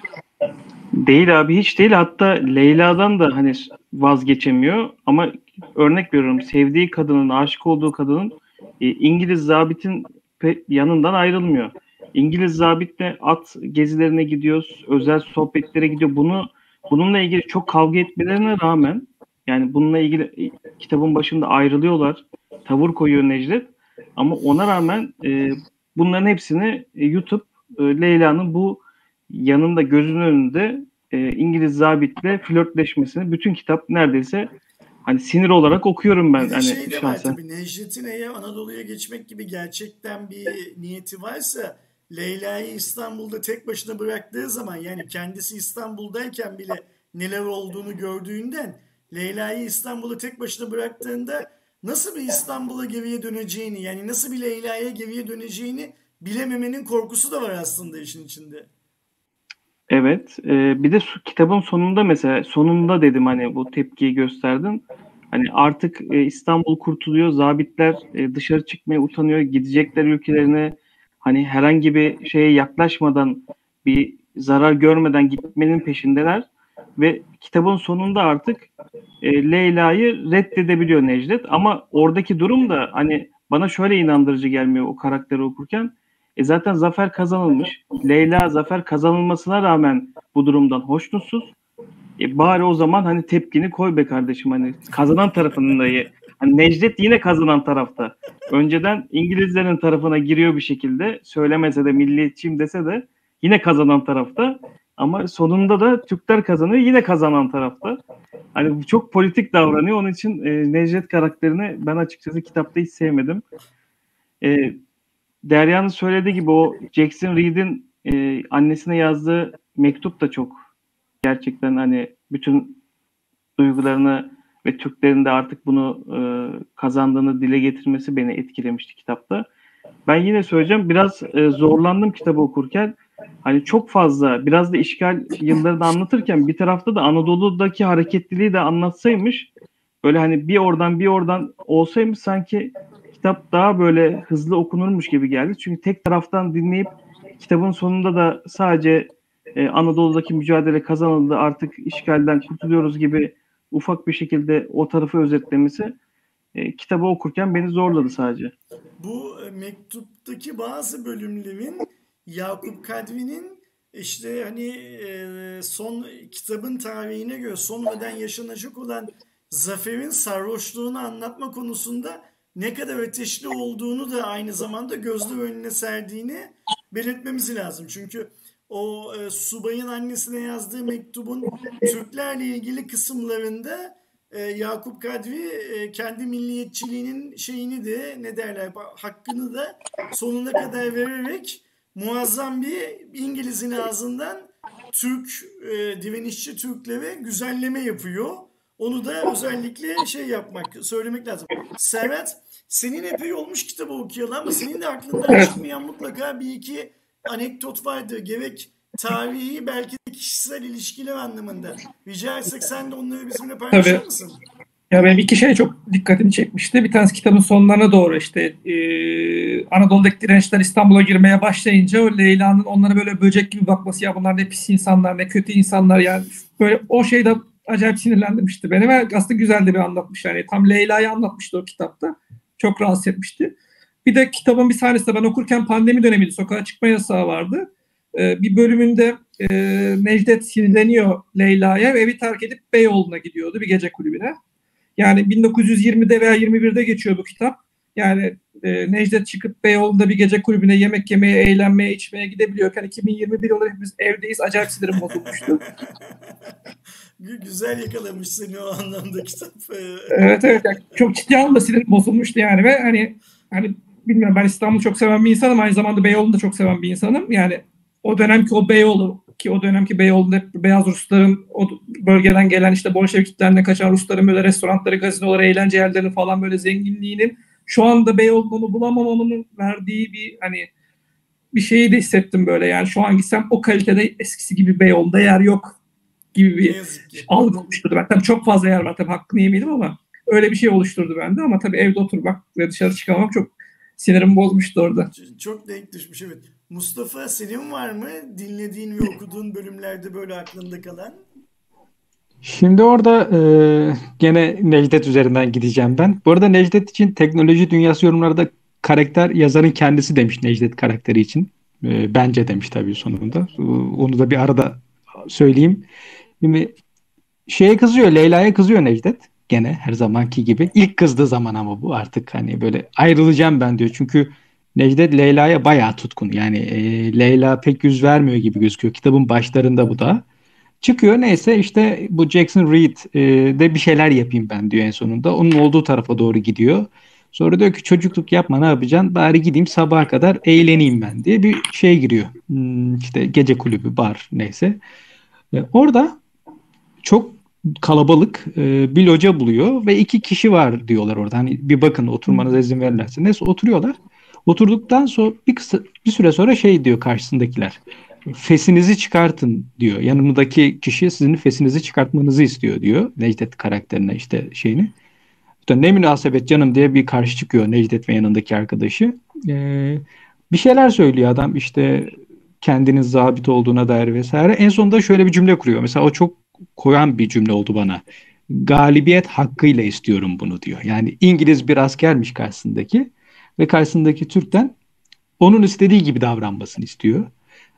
Değil abi, hiç değil. Hatta Leyla'dan da hani vazgeçemiyor ama örnek veriyorum, sevdiği kadının, aşık olduğu kadının İngiliz zabitin yanından ayrılmıyor. İngiliz zabitle at gezilerine gidiyoruz, özel sohbetlere gidiyor. Bununla ilgili çok kavga etmelerine rağmen, yani bununla ilgili kitabın başında ayrılıyorlar. Tavır koyuyor Necdet. Ama ona rağmen bunların hepsini yutup Leyla'nın bu yanında, gözünün önünde İngiliz zabitle flörtleşmesini bütün kitap neredeyse hani sinir olarak okuyorum ben. Bir de Hani şey de var şahsen. tabii, Necdet'in eğer Anadolu'ya geçmek gibi gerçekten bir niyeti varsa Leyla'yı İstanbul'da tek başına bıraktığı zaman, yani kendisi İstanbul'dayken bile neler olduğunu gördüğünden, Leyla'yı İstanbul'a tek başına bıraktığında nasıl bir İstanbul'a geriye döneceğini, yani nasıl bir Leyla'ya geriye döneceğini bilememenin korkusu da var aslında işin içinde. Evet. Bir de kitabın sonunda, mesela sonunda dedim, hani bu tepkiyi gösterdin. Hani artık İstanbul kurtuluyor. Zabitler dışarı çıkmaya utanıyor. Gidecekler ülkelerine. Hani herhangi bir şeye yaklaşmadan, bir zarar görmeden gitmenin peşindeler. Ve kitabın sonunda artık Leyla'yı reddedebiliyor Necdet. Ama oradaki durum da hani bana şöyle inandırıcı gelmiyor o karakteri okurken. Zaten zafer kazanılmış. Leyla zafer kazanılmasına rağmen bu durumdan hoşnutsuz. Bari o zaman hani tepkini koy be kardeşim, hani kazanan tarafının da hani Necdet yine kazanan tarafta. Önceden İngilizlerin tarafına giriyor bir şekilde, söylemese de milliyetçiyim dese de yine kazanan tarafta. Ama sonunda da Türkler kazanıyor, yine kazanan tarafta. Hani çok politik davranıyor. Onun için Necdet karakterini ben açıkçası kitapta hiç sevmedim. Derya'nın söylediği gibi o Jackson Reed'in annesine yazdığı mektup da çok gerçekten hani bütün duygularını ve Türklerin de artık bunu kazandığını dile getirmesi beni etkilemişti kitapta. Ben yine söyleyeceğim, biraz zorlandım kitabı okurken. Hani çok fazla, biraz da işgal yılları da anlatırken bir tarafta da Anadolu'daki hareketliliği de anlatsaymış, böyle hani bir oradan bir oradan olsaymış, sanki kitap daha böyle hızlı okunurmuş gibi geldi. Çünkü tek taraftan dinleyip kitabın sonunda da sadece Anadolu'daki mücadele kazanıldı, artık işgalden kurtuluyoruz gibi ufak bir şekilde o tarafı özetlemesi kitabı okurken beni zorladı sadece. Bu mektuptaki bazı bölümlerin Yakup Kadri'nin işte hani son kitabın tarihine göre sonradan yaşanacak olan zaferin sarhoşluğunu anlatma konusunda ne kadar ateşli olduğunu da aynı zamanda gözler önüne serdiğini belirtmemiz lazım. Çünkü o subayın annesine yazdığı mektubun Türklerle ilgili kısımlarında Yakup Kadri kendi milliyetçiliğinin şeyini de, ne derler, hakkını da sonuna kadar vererek muazzam bir İngiliz'in ağzından Türk direnişçi Türklere güzelleme yapıyor. Onu da özellikle söylemek lazım. Serhat, senin epey olmuş kitabı okuyalı ama senin de aklından çıkmayan mutlaka bir iki anekdot vardır. Gerek tarihi, belki de kişisel ilişkiler anlamında. Rica etsek sen de onları bizimle paylaşır mısın? Ya benim iki şey çok dikkatimi çekmişti. Bir tanesi kitabın sonlarına doğru işte Anadolu'daki dirençler İstanbul'a girmeye başlayınca o Leyla'nın onlara böyle böcek gibi bakması, ya bunlar ne pis insanlar, ne kötü insanlar, yani böyle o şey de acayip sinirlendirmişti beni ve aslında güzel de bir anlatmış. Yani tam Leyla'yı anlatmıştı o kitapta. Çok rahatsız etmişti. Bir de kitabın bir sahnesinde ben okurken, pandemi dönemiydi, sokağa çıkma yasağı vardı. Bir bölümünde Necdet sinirleniyor Leyla'ya ve evi terk edip Beyoğlu'na gidiyordu bir gece kulübüne. Yani 1920'de veya 21'de geçiyor bu kitap. Yani Necdet çıkıp Beyoğlu'nda bir gece kulübüne yemek yemeye, eğlenmeye, içmeye gidebiliyorken 2021 yılında hepimiz evdeyiz. Acayip sinirim bozulmuştu. Güzel yakalamış seni o anlamda kitap. Evet. Yani çok ciddi anlamda sinirim bozulmuştu yani ve hani bilmiyorum, ben İstanbul'u çok seven bir insanım. Aynı zamanda Beyoğlu'nu da çok seven bir insanım. Yani o dönemki Beyoğlu'nda hep beyaz Rusların, o bölgeden gelen işte Bolşeviklerden kaçan Rusların böyle restoranları, gazinoları, eğlence yerlerini falan böyle zenginliğinin şu anda Beyoğlu'nu bulamamanın verdiği bir şeyi de hissettim böyle. Yani şu an gitsem o kalitede eskisi gibi Beyoğlu'nda yer yok gibi bir algı oluşturdu. Ben tabii çok fazla yer var, tabii hakkını yemeyelim ama öyle bir şey oluşturdu bende. Ama tabii evde oturmak ve dışarı çıkamamak çok sinirimi bozmuştu orada. Çok denk düşmüş, evet. Mustafa, senin var mı dinlediğin ve okuduğun bölümlerde böyle aklında kalan? Şimdi orada gene Necdet üzerinden gideceğim ben. Bu arada Necdet için teknoloji dünyası yorumlarda karakter yazarın kendisi demiş Necdet karakteri için. Bence demiş tabii sonunda. Onu da bir arada söyleyeyim. Şimdi şeye kızıyor, Leyla'ya kızıyor Necdet. Gene her zamanki gibi. İlk kızdığı zaman ama bu artık hani böyle ayrılacağım ben diyor. Çünkü Necdet Leyla'ya bayağı tutkun. Yani Leyla pek yüz vermiyor gibi gözüküyor. Kitabın başlarında bu da. Çıkıyor neyse işte bu Jackson Reed de bir şeyler yapayım ben diyor en sonunda. Onun olduğu tarafa doğru gidiyor. Sonra diyor ki çocukluk yapma, ne yapacaksın? Bari gideyim sabaha kadar eğleneyim ben diye bir şey giriyor. İşte gece kulübü, bar neyse. Orada çok kalabalık bir loca buluyor ve 2 kişi var diyorlar orada. Hani bir bakın oturmanıza izin verirlerse. Neyse oturuyorlar. Oturduktan sonra bir süre sonra şey diyor karşısındakiler. Fesinizi çıkartın diyor. Yanımdaki kişi sizin fesinizi çıkartmanızı istiyor diyor. Necdet karakterine işte şeyini. İşte ne münasebet canım diye bir karşı çıkıyor Necdet ve yanındaki arkadaşı. Bir şeyler söylüyor adam işte kendinin zabit olduğuna dair vesaire. En sonunda şöyle bir cümle kuruyor. Mesela o çok koyan bir cümle oldu bana. Galibiyet hakkıyla istiyorum bunu diyor. Yani İngiliz bir askermiş karşısındaki ve karşısındaki Türk'ten onun istediği gibi davranmasını istiyor.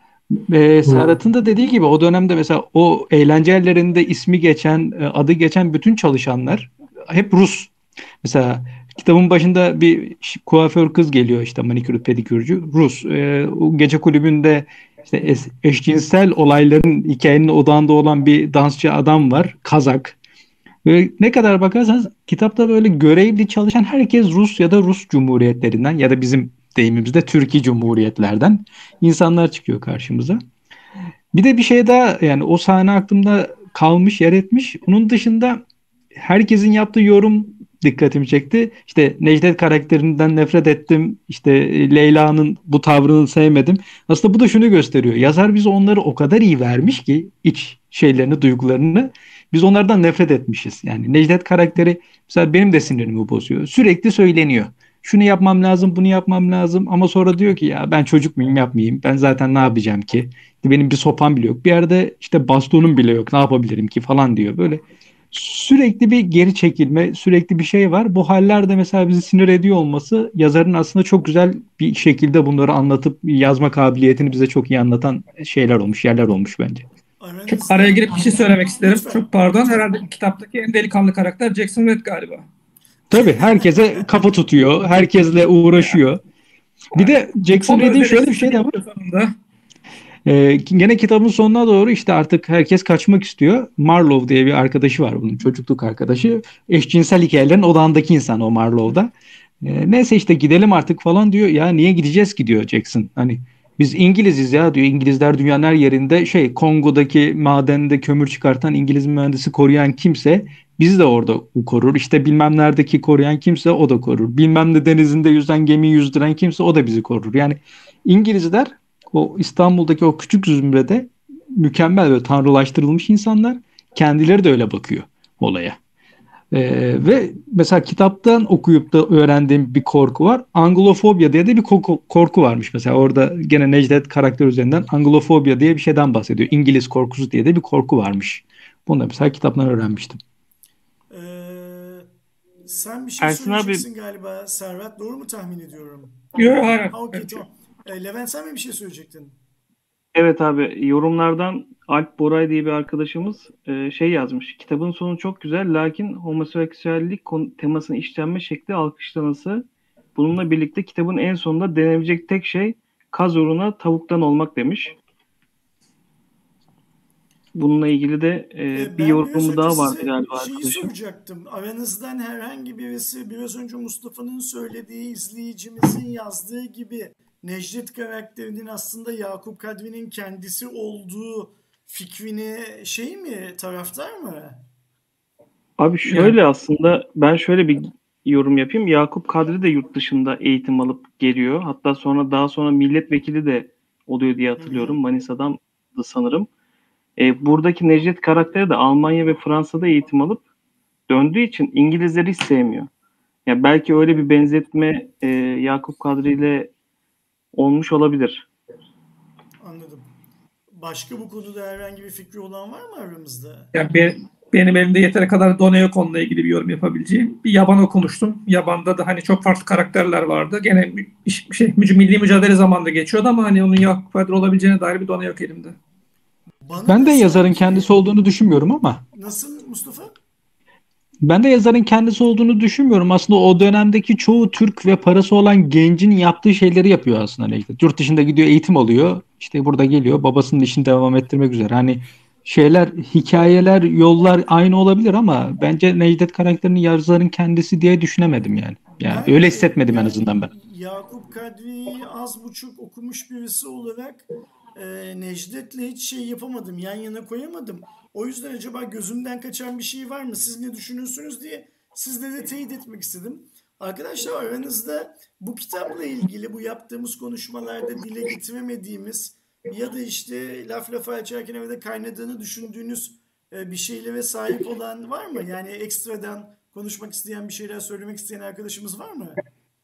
Ve Serhat'ın da dediği gibi o dönemde mesela o eğlence yerlerinde ismi geçen, adı geçen bütün çalışanlar hep Rus. Mesela kitabın başında bir kuaför kız geliyor işte manikür pedikürcü Rus. O gece kulübünde işte eşcinsel olayların hikayenin odağında olan bir dansçı adam var. Kazak. Ve ne kadar bakarsanız kitapta böyle görevli çalışan herkes Rus ya da Rus Cumhuriyetlerinden ya da bizim deyimimizde Türkiye Cumhuriyetlerden insanlar çıkıyor karşımıza. Bir de bir şey daha, yani o sahne aklımda kalmış, yer etmiş. Onun dışında herkesin yaptığı yorum dikkatimi çekti. İşte Necdet karakterinden nefret ettim. İşte Leyla'nın bu tavrını sevmedim. Aslında bu da şunu gösteriyor. Yazar bize onları o kadar iyi vermiş ki iç şeylerini, duygularını. Biz onlardan nefret etmişiz. Yani Necdet karakteri mesela benim de sinirimi bozuyor. Sürekli söyleniyor. Şunu yapmam lazım, bunu yapmam lazım. Ama sonra diyor ki ya ben çocuk muyum, yapmayayım. Ben zaten ne yapacağım ki? Benim bir sopam bile yok. Bir yerde işte bastonum bile yok. Ne yapabilirim ki falan diyor. Böyle sürekli bir geri çekilme, sürekli bir şey var. Bu haller de mesela bizi sinir ediyor olması yazarın aslında çok güzel bir şekilde bunları anlatıp yazma kabiliyetini bize çok iyi anlatan şeyler olmuş, yerler olmuş bence. Çok araya girip bir şey söylemek isterim. Lütfen. Çok pardon. Herhalde kitaptaki en delikanlı karakter Jackson Red galiba. Tabii herkese kafa tutuyor, herkesle uğraşıyor. Bir de Jackson Reed'in şöyle bir şey de var. Sonunda. Gene kitabın sonuna doğru işte artık herkes kaçmak istiyor. Marlowe diye bir arkadaşı var bunun, çocukluk arkadaşı. Eşcinsel hikayelerin odağındaki insan o Marlowe'da. Neyse işte gidelim artık falan diyor. Ya niye gideceğiz ki diyor Jackson. Hani biz İngiliziz ya diyor. İngilizler dünyanın her yerinde Kongo'daki madende kömür çıkartan İngiliz mühendisi koruyan kimse bizi de orada korur. İşte bilmem neredeki koruyan kimse o da korur. Bilmem ne denizinde yüzen gemiyi yüzdüren kimse o da bizi korur. Yani İngilizler o İstanbul'daki o küçük zümrede mükemmel ve tanrılaştırılmış insanlar, kendileri de öyle bakıyor olaya. Ve mesela kitaptan okuyup da öğrendiğim bir korku var. Anglofobya diye de bir korku varmış. Mesela orada gene Necdet karakter üzerinden Anglofobya diye bir şeyden bahsediyor. İngiliz korkusu diye de bir korku varmış. Bunu da mesela kitaptan öğrenmiştim. Sen bir şey Ersin söyleyeceksin galiba Serhat. Doğru mu tahmin ediyorum? Yok hayır. Okay, tamam. Levent, sen mi bir şey söyleyecektin? Evet abi, yorumlardan Alp Boray diye bir arkadaşımız şey yazmış. Kitabın sonu çok güzel lakin homoseksüellik temasının işlenme şekli alkışlanması. Bununla birlikte kitabın en sonunda denebilecek tek şey kaz uğruna tavuktan olmak demiş. Bununla ilgili de bir Ben biraz yorumu önce daha vardı size galiba şeyi arkadaşım. soracaktım. Aranızdan herhangi birisi biraz önce Mustafa'nın söylediği, izleyicimizin yazdığı gibi Necdet karakterinin aslında Yakup Kadri'nin kendisi olduğu fikrini şey mi, taraftar mı? Abi şöyle, aslında ben şöyle bir yorum yapayım. Yakup Kadri de yurt dışında eğitim alıp geliyor. Hatta daha sonra milletvekili de oluyor diye hatırlıyorum. Manisa'dan da sanırım. Buradaki Necdet karakteri de Almanya ve Fransa'da eğitim alıp döndüğü için İngilizleri hiç sevmiyor. Yani belki öyle bir benzetme Yakup Kadri ile olmuş olabilir. Anladım. Başka bu konuda herhangi bir fikri olan var mı aramızda? Yani benim elimde yeteri kadar done yok onunla ilgili bir yorum yapabileceğim. Bir yaban okumuştum. Yabanda da hani çok farklı karakterler vardı. Gene milli mücadele zamanında geçiyordu ama hani onun Yakup Kadri olabileceğine dair bir done yok elimde. Ben de yazarın kendisi olduğunu düşünmüyorum ama. Nasıl Mustafa? Ben de yazarın kendisi olduğunu düşünmüyorum. Aslında o dönemdeki çoğu Türk ve parası olan gencin yaptığı şeyleri yapıyor aslında Necdet. Yurt dışında gidiyor, eğitim alıyor. İşte burada geliyor, babasının işini devam ettirmek üzere. Hani şeyler, hikayeler, yollar aynı olabilir ama bence Necdet karakterinin yazarın kendisi diye düşünemedim yani. Yani Ben öyle hissetmedim en azından ben. Yakup Kadri'yi az buçuk okumuş birisi olarak Necdet'le hiç şey yapamadım, yan yana koyamadım. O yüzden acaba gözümden kaçan bir şey var mı? Siz ne düşünüyorsunuz diye sizle de teyit etmek istedim. Arkadaşlar, aranızda bu kitapla ilgili bu yaptığımız konuşmalarda dile getiremediğimiz ya da işte laf lafa açarken evde kaynadığını düşündüğünüz bir şeylere sahip olan var mı? Yani ekstradan konuşmak isteyen, bir şeyler söylemek isteyen arkadaşımız var mı?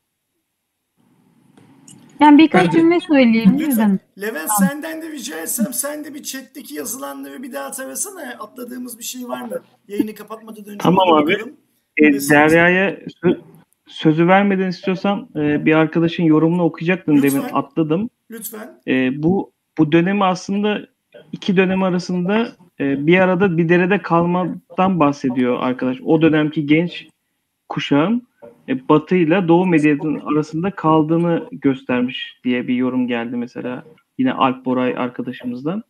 Yani birkaç cümle söyleyeyim. Lütfen. Levent, senden de rica etsem sen de bir chat'teki yazılanları bir daha tarasana. Atladığımız bir şey var mı? Yayını kapatmadan önce. Tamam abi. Derya'ya sözü vermeden istiyorsan bir arkadaşın yorumunu okuyacaktın, lütfen, demin atladım. Lütfen. Bu dönemi aslında iki dönem arasında bir arada bir derede kalmadan bahsediyor arkadaş. O dönemki genç kuşağın Batı ile Doğu medyasının arasında kaldığını göstermiş diye bir yorum geldi mesela yine Alp Boray arkadaşımızdan.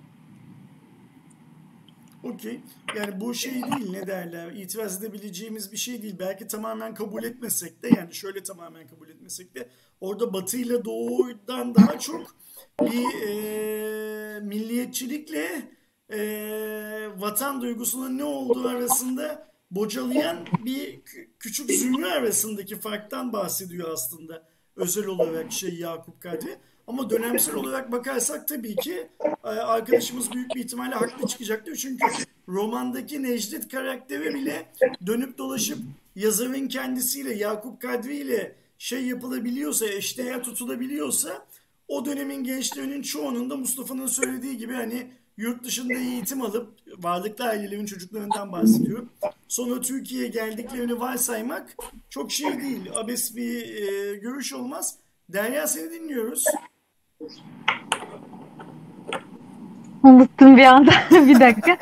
Okey. Yani bu şey değil, ne derler, itiraz edebileceğimiz bir şey değil. Belki tamamen kabul etmesek de, yani şöyle tamamen kabul etmesek de orada Batı ile Doğu'dan daha çok bir milliyetçilikle vatan duygusunun ne olduğu arasında bocalayan bir küçük zümre arasındaki farktan bahsediyor aslında özel olarak Yakup Kadri. Ama dönemsel olarak bakarsak tabii ki arkadaşımız büyük bir ihtimalle haklı çıkacaktır. Çünkü romandaki Necdet karakteri bile dönüp dolaşıp yazarın kendisiyle, Yakup Kadri ile yapılabiliyorsa, eşdeğer tutulabiliyorsa, o dönemin gençlerinin çoğunun da Mustafa'nın söylediği gibi hani yurt dışında eğitim alıp, varlıklı ailelerin çocuklarından bahsediyor, sonra Türkiye'ye geldiklerini varsaymak çok değil, abes bir görüş olmaz. Derya, seni dinliyoruz. Unuttum bir anda. Bir dakika.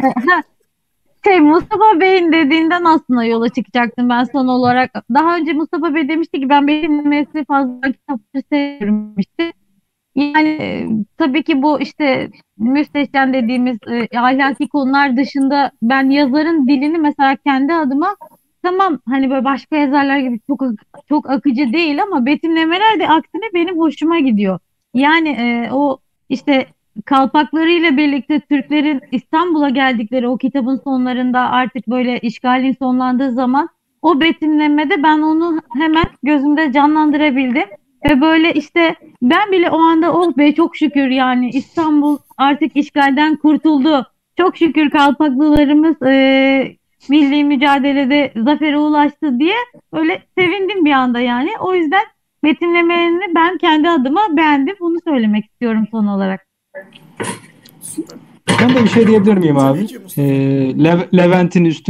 Mustafa Bey'in dediğinden aslında yola çıkacaktım ben son olarak. Daha önce Mustafa Bey demişti ki ben beğenilmesi fazla kitapları seviyorum işte. Yani tabii ki bu işte müstehcen dediğimiz ahlaki konular dışında ben yazarın dilini mesela kendi adıma, tamam hani böyle başka yazarlar gibi çok akıcı değil ama betimlemeler de aksine benim hoşuma gidiyor. Yani o işte kalpaklarıyla birlikte Türklerin İstanbul'a geldikleri o kitabın sonlarında artık böyle işgalin sonlandığı zaman o betimlemede ben onu hemen gözümde canlandırabildim. Ve böyle işte ben bile o anda oh be çok şükür yani İstanbul artık işgalden kurtuldu. Çok şükür Kalpaklılarımız milli mücadelede zafere ulaştı diye öyle sevindim bir anda yani. O yüzden betimlemelerini ben kendi adıma beğendim. Bunu söylemek istiyorum son olarak. Ben de bir şey diyebilir miyim abi?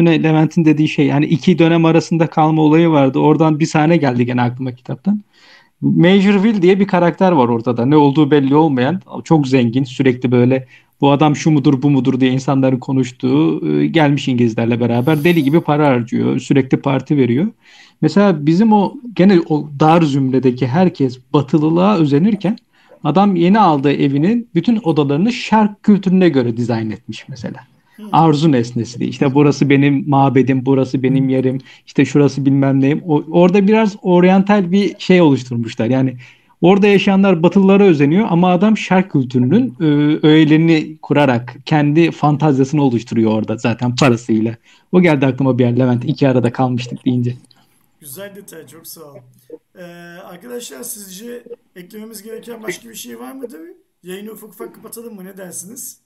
Levent'in dediği şey, hani iki dönem arasında kalma olayı vardı. Oradan bir sahne geldi gene aklıma kitaptan. Major Will diye bir karakter var ortada. Ne olduğu belli olmayan, çok zengin, sürekli böyle bu adam şu mudur bu mudur diye insanların konuştuğu, gelmiş İngilizlerle beraber deli gibi para harcıyor. Sürekli parti veriyor. Mesela bizim o gene o dar zümredeki herkes batılılığa özenirken adam yeni aldığı evinin bütün odalarını şark kültürüne göre dizayn etmiş mesela. Arzu nesnesi diye. İşte burası benim mabedim, burası benim yerim, işte şurası bilmem neyim. Orada biraz oryantal bir şey oluşturmuşlar. Yani orada yaşayanlar Batılılara özeniyor ama adam şark kültürünün öğelerini kurarak kendi fantazyasını oluşturuyor orada zaten parasıyla. O geldi aklıma bir yer Levent. İki arada kalmıştık deyince. Güzel detay, çok sağ ol. Arkadaşlar, sizce eklememiz gereken başka bir şey var mıdır? Yayını ufak ufak kapatalım mı? Ne dersiniz?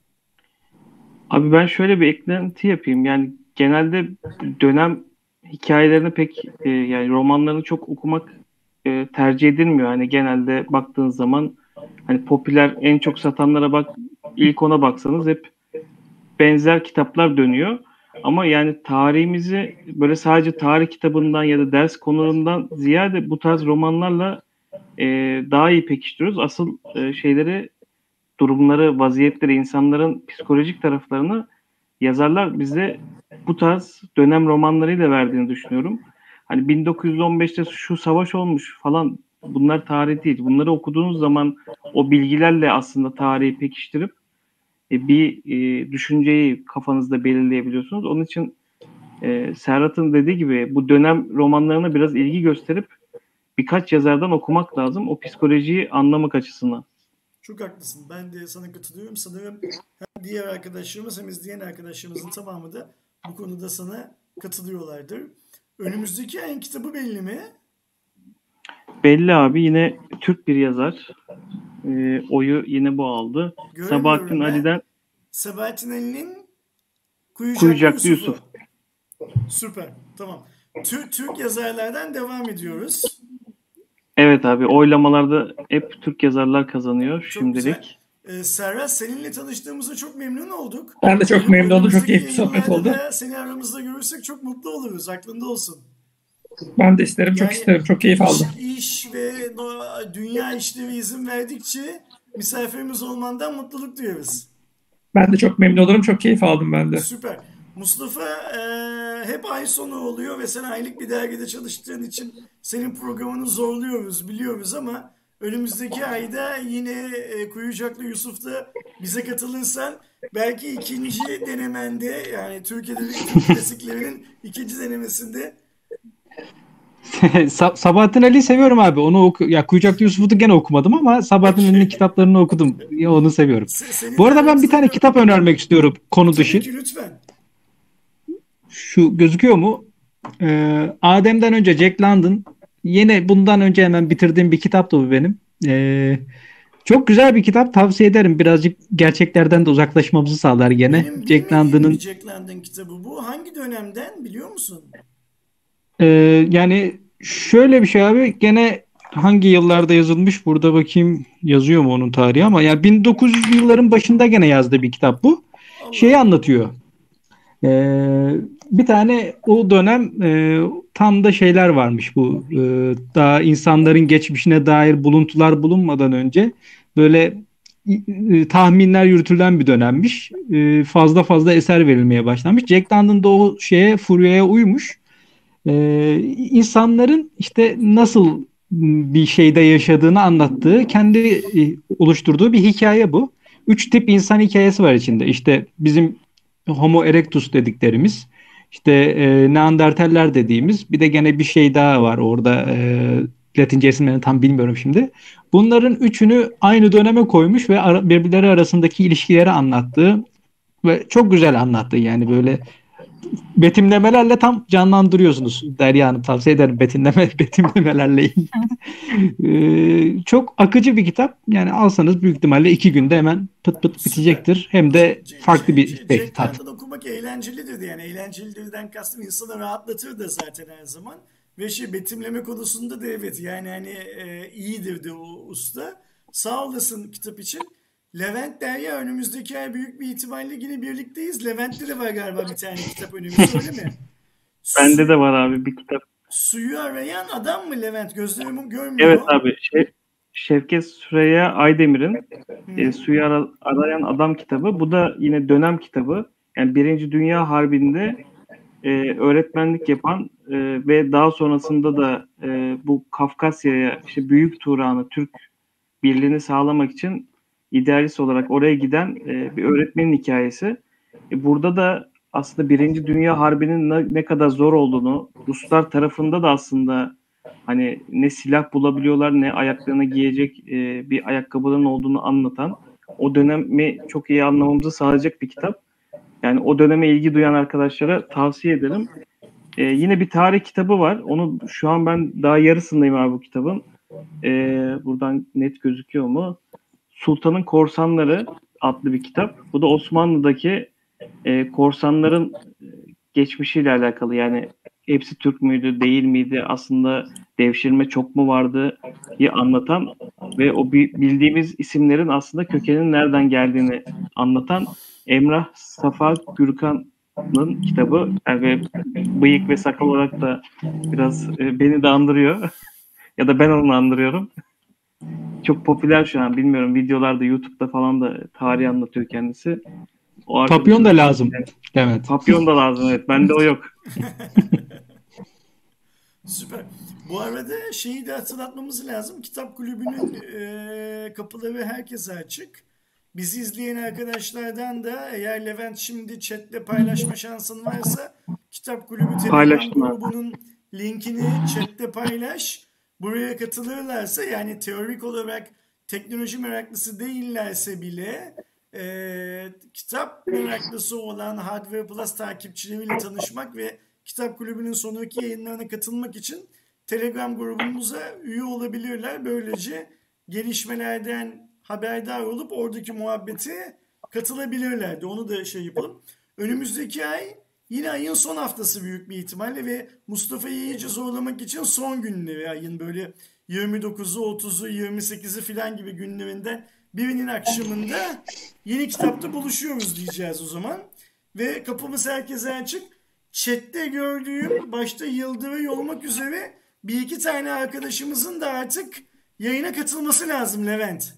Abi ben şöyle bir eklenti yapayım. Yani genelde dönem hikayelerini pek yani romanlarını çok okumak tercih edilmiyor. Hani genelde baktığınız zaman hani popüler en çok satanlara bak, ilk ona baksanız hep benzer kitaplar dönüyor. Ama yani tarihimizi böyle sadece tarih kitabından ya da ders konularından ziyade bu tarz romanlarla daha iyi pekiştiriyoruz. Asıl şeyleri, durumları, vaziyetleri, insanların psikolojik taraflarını yazarlar bize bu tarz dönem romanlarıyla verdiğini düşünüyorum. Hani 1915'te şu savaş olmuş falan, bunlar tarih değil. Bunları okuduğunuz zaman o bilgilerle aslında tarihi pekiştirip bir düşünceyi kafanızda belirleyebiliyorsunuz. Onun için Serhat'ın dediği gibi bu dönem romanlarına biraz ilgi gösterip birkaç yazardan okumak lazım. O psikolojiyi anlamak açısından. Çok haklısın. Ben de sana katılıyorum. Sanırım hem diğer arkadaşlarımız hem izleyen arkadaşlarımızın tamamı da bu konuda sana katılıyorlardır. Önümüzdeki ayın kitabı belli mi? Belli abi, yine Türk bir yazar. Oyu yine bu aldı. Sabahattin Ali'den. Sabahattin Ali'nin Kuyucaklı Yusuf. Süper. Tamam. Türk yazarlardan devam ediyoruz. Evet abi, oylamalarda hep Türk yazarlar kazanıyor çok şimdilik. Serhat, seninle tanıştığımızda çok memnun olduk. Ben de çok memnun oldum. Çok keyifli sohbet oldu. Seni aramızda görürsek çok mutlu oluruz. Aklında olsun. Ben de isterim. Çok isterim. Çok keyif aldım. İş ve dünya işleri izin verdikçe misafirimiz olmandan mutluluk duyuyoruz. Ben de çok memnun olurum. Çok keyif aldım ben de. Süper. Mustafa hep ay sonu oluyor ve sen aylık bir dergide çalıştığın için senin programını zorluyoruz, biliyoruz ama önümüzdeki ayda yine Kuyucaklı Yusuf'ta bize katılırsan belki ikinci denemende, yani Türkiye'de Türk klasiklerinin ikinci denemesinde. Sabahattin Ali'yi seviyorum abi. Onu ya Kuyucaklı Yusuf'u da gene okumadım ama Sabahattin Ali'nin kitaplarını okudum. Ya, onu seviyorum. Bu arada ben bir tane kitap önermek istiyorum konu dışı. Tabii ki, lütfen. Şu gözüküyor mu? Adem'den önce Jack London. Yine bundan önce hemen bitirdiğim bir kitaptı bu benim. Çok güzel bir kitap, tavsiye ederim. Birazcık gerçeklerden de uzaklaşmamızı sağlar gene. Benim Jack London'ın Jack London kitabı bu. Hangi dönemden biliyor musun? Yani şöyle bir şey abi, gene hangi yıllarda yazılmış, burada bakayım yazıyor mu onun tarihi, ama yani 1900 yılların başında gene yazdığı bir kitap bu. Şeyi anlatıyor. Bir tane o dönem tam da şeyler varmış bu, daha insanların geçmişine dair buluntular bulunmadan önce böyle tahminler yürütülen bir dönemmiş. Fazla fazla eser verilmeye başlanmış. Jack London da o şeye, furyaya uymuş. İnsanların işte nasıl bir şeyde yaşadığını anlattığı, kendi oluşturduğu bir hikaye bu. 3 tip insan hikayesi var içinde. İşte bizim Homo erectus dediklerimiz, işte Neandertaller dediğimiz, bir de gene bir şey daha var orada, Latince isimlerini tam bilmiyorum şimdi. Bunların üçünü aynı döneme koymuş ve birbirleri arasındaki ilişkileri anlattığı ve çok güzel anlattığı, yani böyle betimlemelerle tam canlandırıyorsunuz. Derya Hanım, tavsiye ederim betimlemelerle. Çok akıcı bir kitap. Yani alsanız büyük ihtimalle 2 günde hemen pıt pıt bitecektir. Hem de farklı bir tat. Jack London okumak eğlencelidir. Yani eğlencelidirden kastım insanı rahatlatır da zaten her zaman. Ve betimleme konusunda da evet, yani hani iyidir de o usta. Sağ olasın kitap için. Levent, Derya, önümüzdeki ay büyük bir ihtimalle yine birlikteyiz. Levent'te de var galiba bir tane kitap önümüzde, öyle mi? Bende de var abi bir kitap. Suyu arayan adam mı Levent? Gözlerim görmüyor. Evet abi. Şevket Süreyya Aydemir'in Suyu Arayan Adam kitabı. Bu da yine dönem kitabı. Yani Birinci Dünya Harbi'nde öğretmenlik yapan ve daha sonrasında da bu Kafkasya'ya işte Büyük Turan'ı, Türk birliğini sağlamak için idealist olarak oraya giden bir öğretmenin hikayesi. Burada da aslında Birinci Dünya Harbi'nin ne kadar zor olduğunu, Ruslar tarafında da aslında hani ne silah bulabiliyorlar ne ayaklarına giyecek bir ayakkabıların olduğunu anlatan, o dönemi çok iyi anlamamızı sağlayacak bir kitap. Yani o döneme ilgi duyan arkadaşlara tavsiye ederim. Yine bir tarih kitabı var. Onu şu an ben daha yarısındayım abi bu kitabın. Buradan net gözüküyor mu? Sultan'ın Korsanları adlı bir kitap. Bu da Osmanlı'daki korsanların geçmişiyle alakalı. Yani hepsi Türk müydü, değil miydi? Aslında devşirme çok mu vardı diye anlatan ve o bildiğimiz isimlerin aslında kökeninin nereden geldiğini anlatan Emrah Safa Gürkan'ın kitabı. Yani bıyık ve sakal olarak da biraz beni de andırıyor. Ya da ben onu andırıyorum. Çok popüler şu an. Bilmiyorum, videolarda, YouTube'da falan da tarih anlatıyor kendisi. Papyon da lazım. Evet. Papyon da lazım, evet. Bende o yok. Süper. Bu arada şeyi de hatırlatmamız lazım. Kitap Kulübü'nün kapıları herkese açık. Bizi izleyen arkadaşlardan da eğer Levent şimdi chatle paylaşma şansın varsa Kitap Kulübü Telegram grubunun linkini chatte paylaş. Buraya katılırlarsa, yani teorik olarak teknoloji meraklısı değillerse bile kitap meraklısı olan Hardware Plus takipçileriyle tanışmak ve Kitap Kulübü'nün sonraki yayınlarına katılmak için Telegram grubumuza üye olabilirler. Böylece gelişmelerden haberdar olup oradaki muhabbete katılabilirlerdi. Onu da şey yapalım. Önümüzdeki ay yine ayın son haftası büyük bir ihtimalle ve Mustafa'yı iyice zorlamak için son günleri, ayın böyle 29'u, 30'u, 28'i falan gibi günlerinden birinin akşamında yeni kitapta buluşuyoruz diyeceğiz o zaman. Ve kapımız herkese açık. Chat'te gördüğüm başta Yıldıray olmak üzere bir iki tane arkadaşımızın da artık yayına katılması lazım Levent.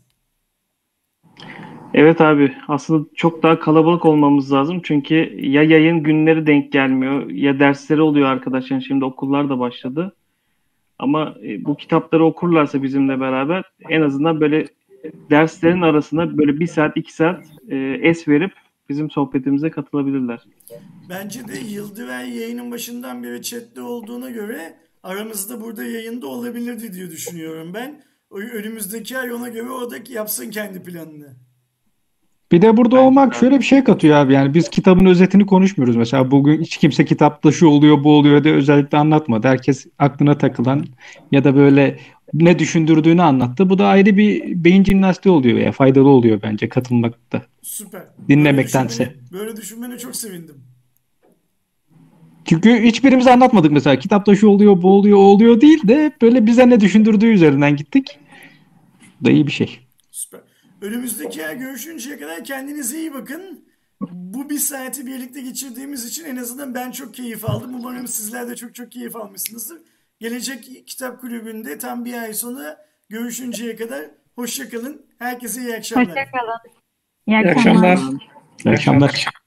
Evet abi, aslında çok daha kalabalık olmamız lazım çünkü ya yayın günleri denk gelmiyor ya dersleri oluyor arkadaşlar, şimdi okullar da başladı. Ama bu kitapları okurlarsa bizimle beraber en azından böyle derslerin arasında böyle 1 saat 2 saat es verip bizim sohbetimize katılabilirler. Bence de Yıldıray yayının başından beri chatte olduğuna göre aramızda burada yayında olabilirdi diye düşünüyorum ben. Önümüzdeki ay ona göre o da yapsın kendi planını. Bir de burada olmak şöyle bir şey katıyor abi, yani biz kitabın özetini konuşmuyoruz. Mesela bugün hiç kimse kitapta şu oluyor bu oluyor diye özellikle anlatmadı. Herkes aklına takılan ya da böyle ne düşündürdüğünü anlattı. Bu da ayrı bir beyin jimnastiği oluyor ya, faydalı oluyor bence katılmakta. Süper. Dinlemektense. Böyle düşünmene çok sevindim. Çünkü hiçbirimiz anlatmadık mesela. Kitapta şu oluyor, bu oluyor, o oluyor değil de böyle bize ne düşündürdüğü üzerinden gittik. Bu da iyi bir şey. Süper. Önümüzdeki ay görüşünceye kadar kendinize iyi bakın. Bu 1 saati birlikte geçirdiğimiz için en azından ben çok keyif aldım. Umarım sizler de çok çok keyif almışsınızdır. Gelecek Kitap Kulübü'nde tam bir ay sonra görüşünceye kadar hoşça kalın. Herkese iyi akşamlar. Hoşça kalın. İyi akşamlar. İyi akşamlar.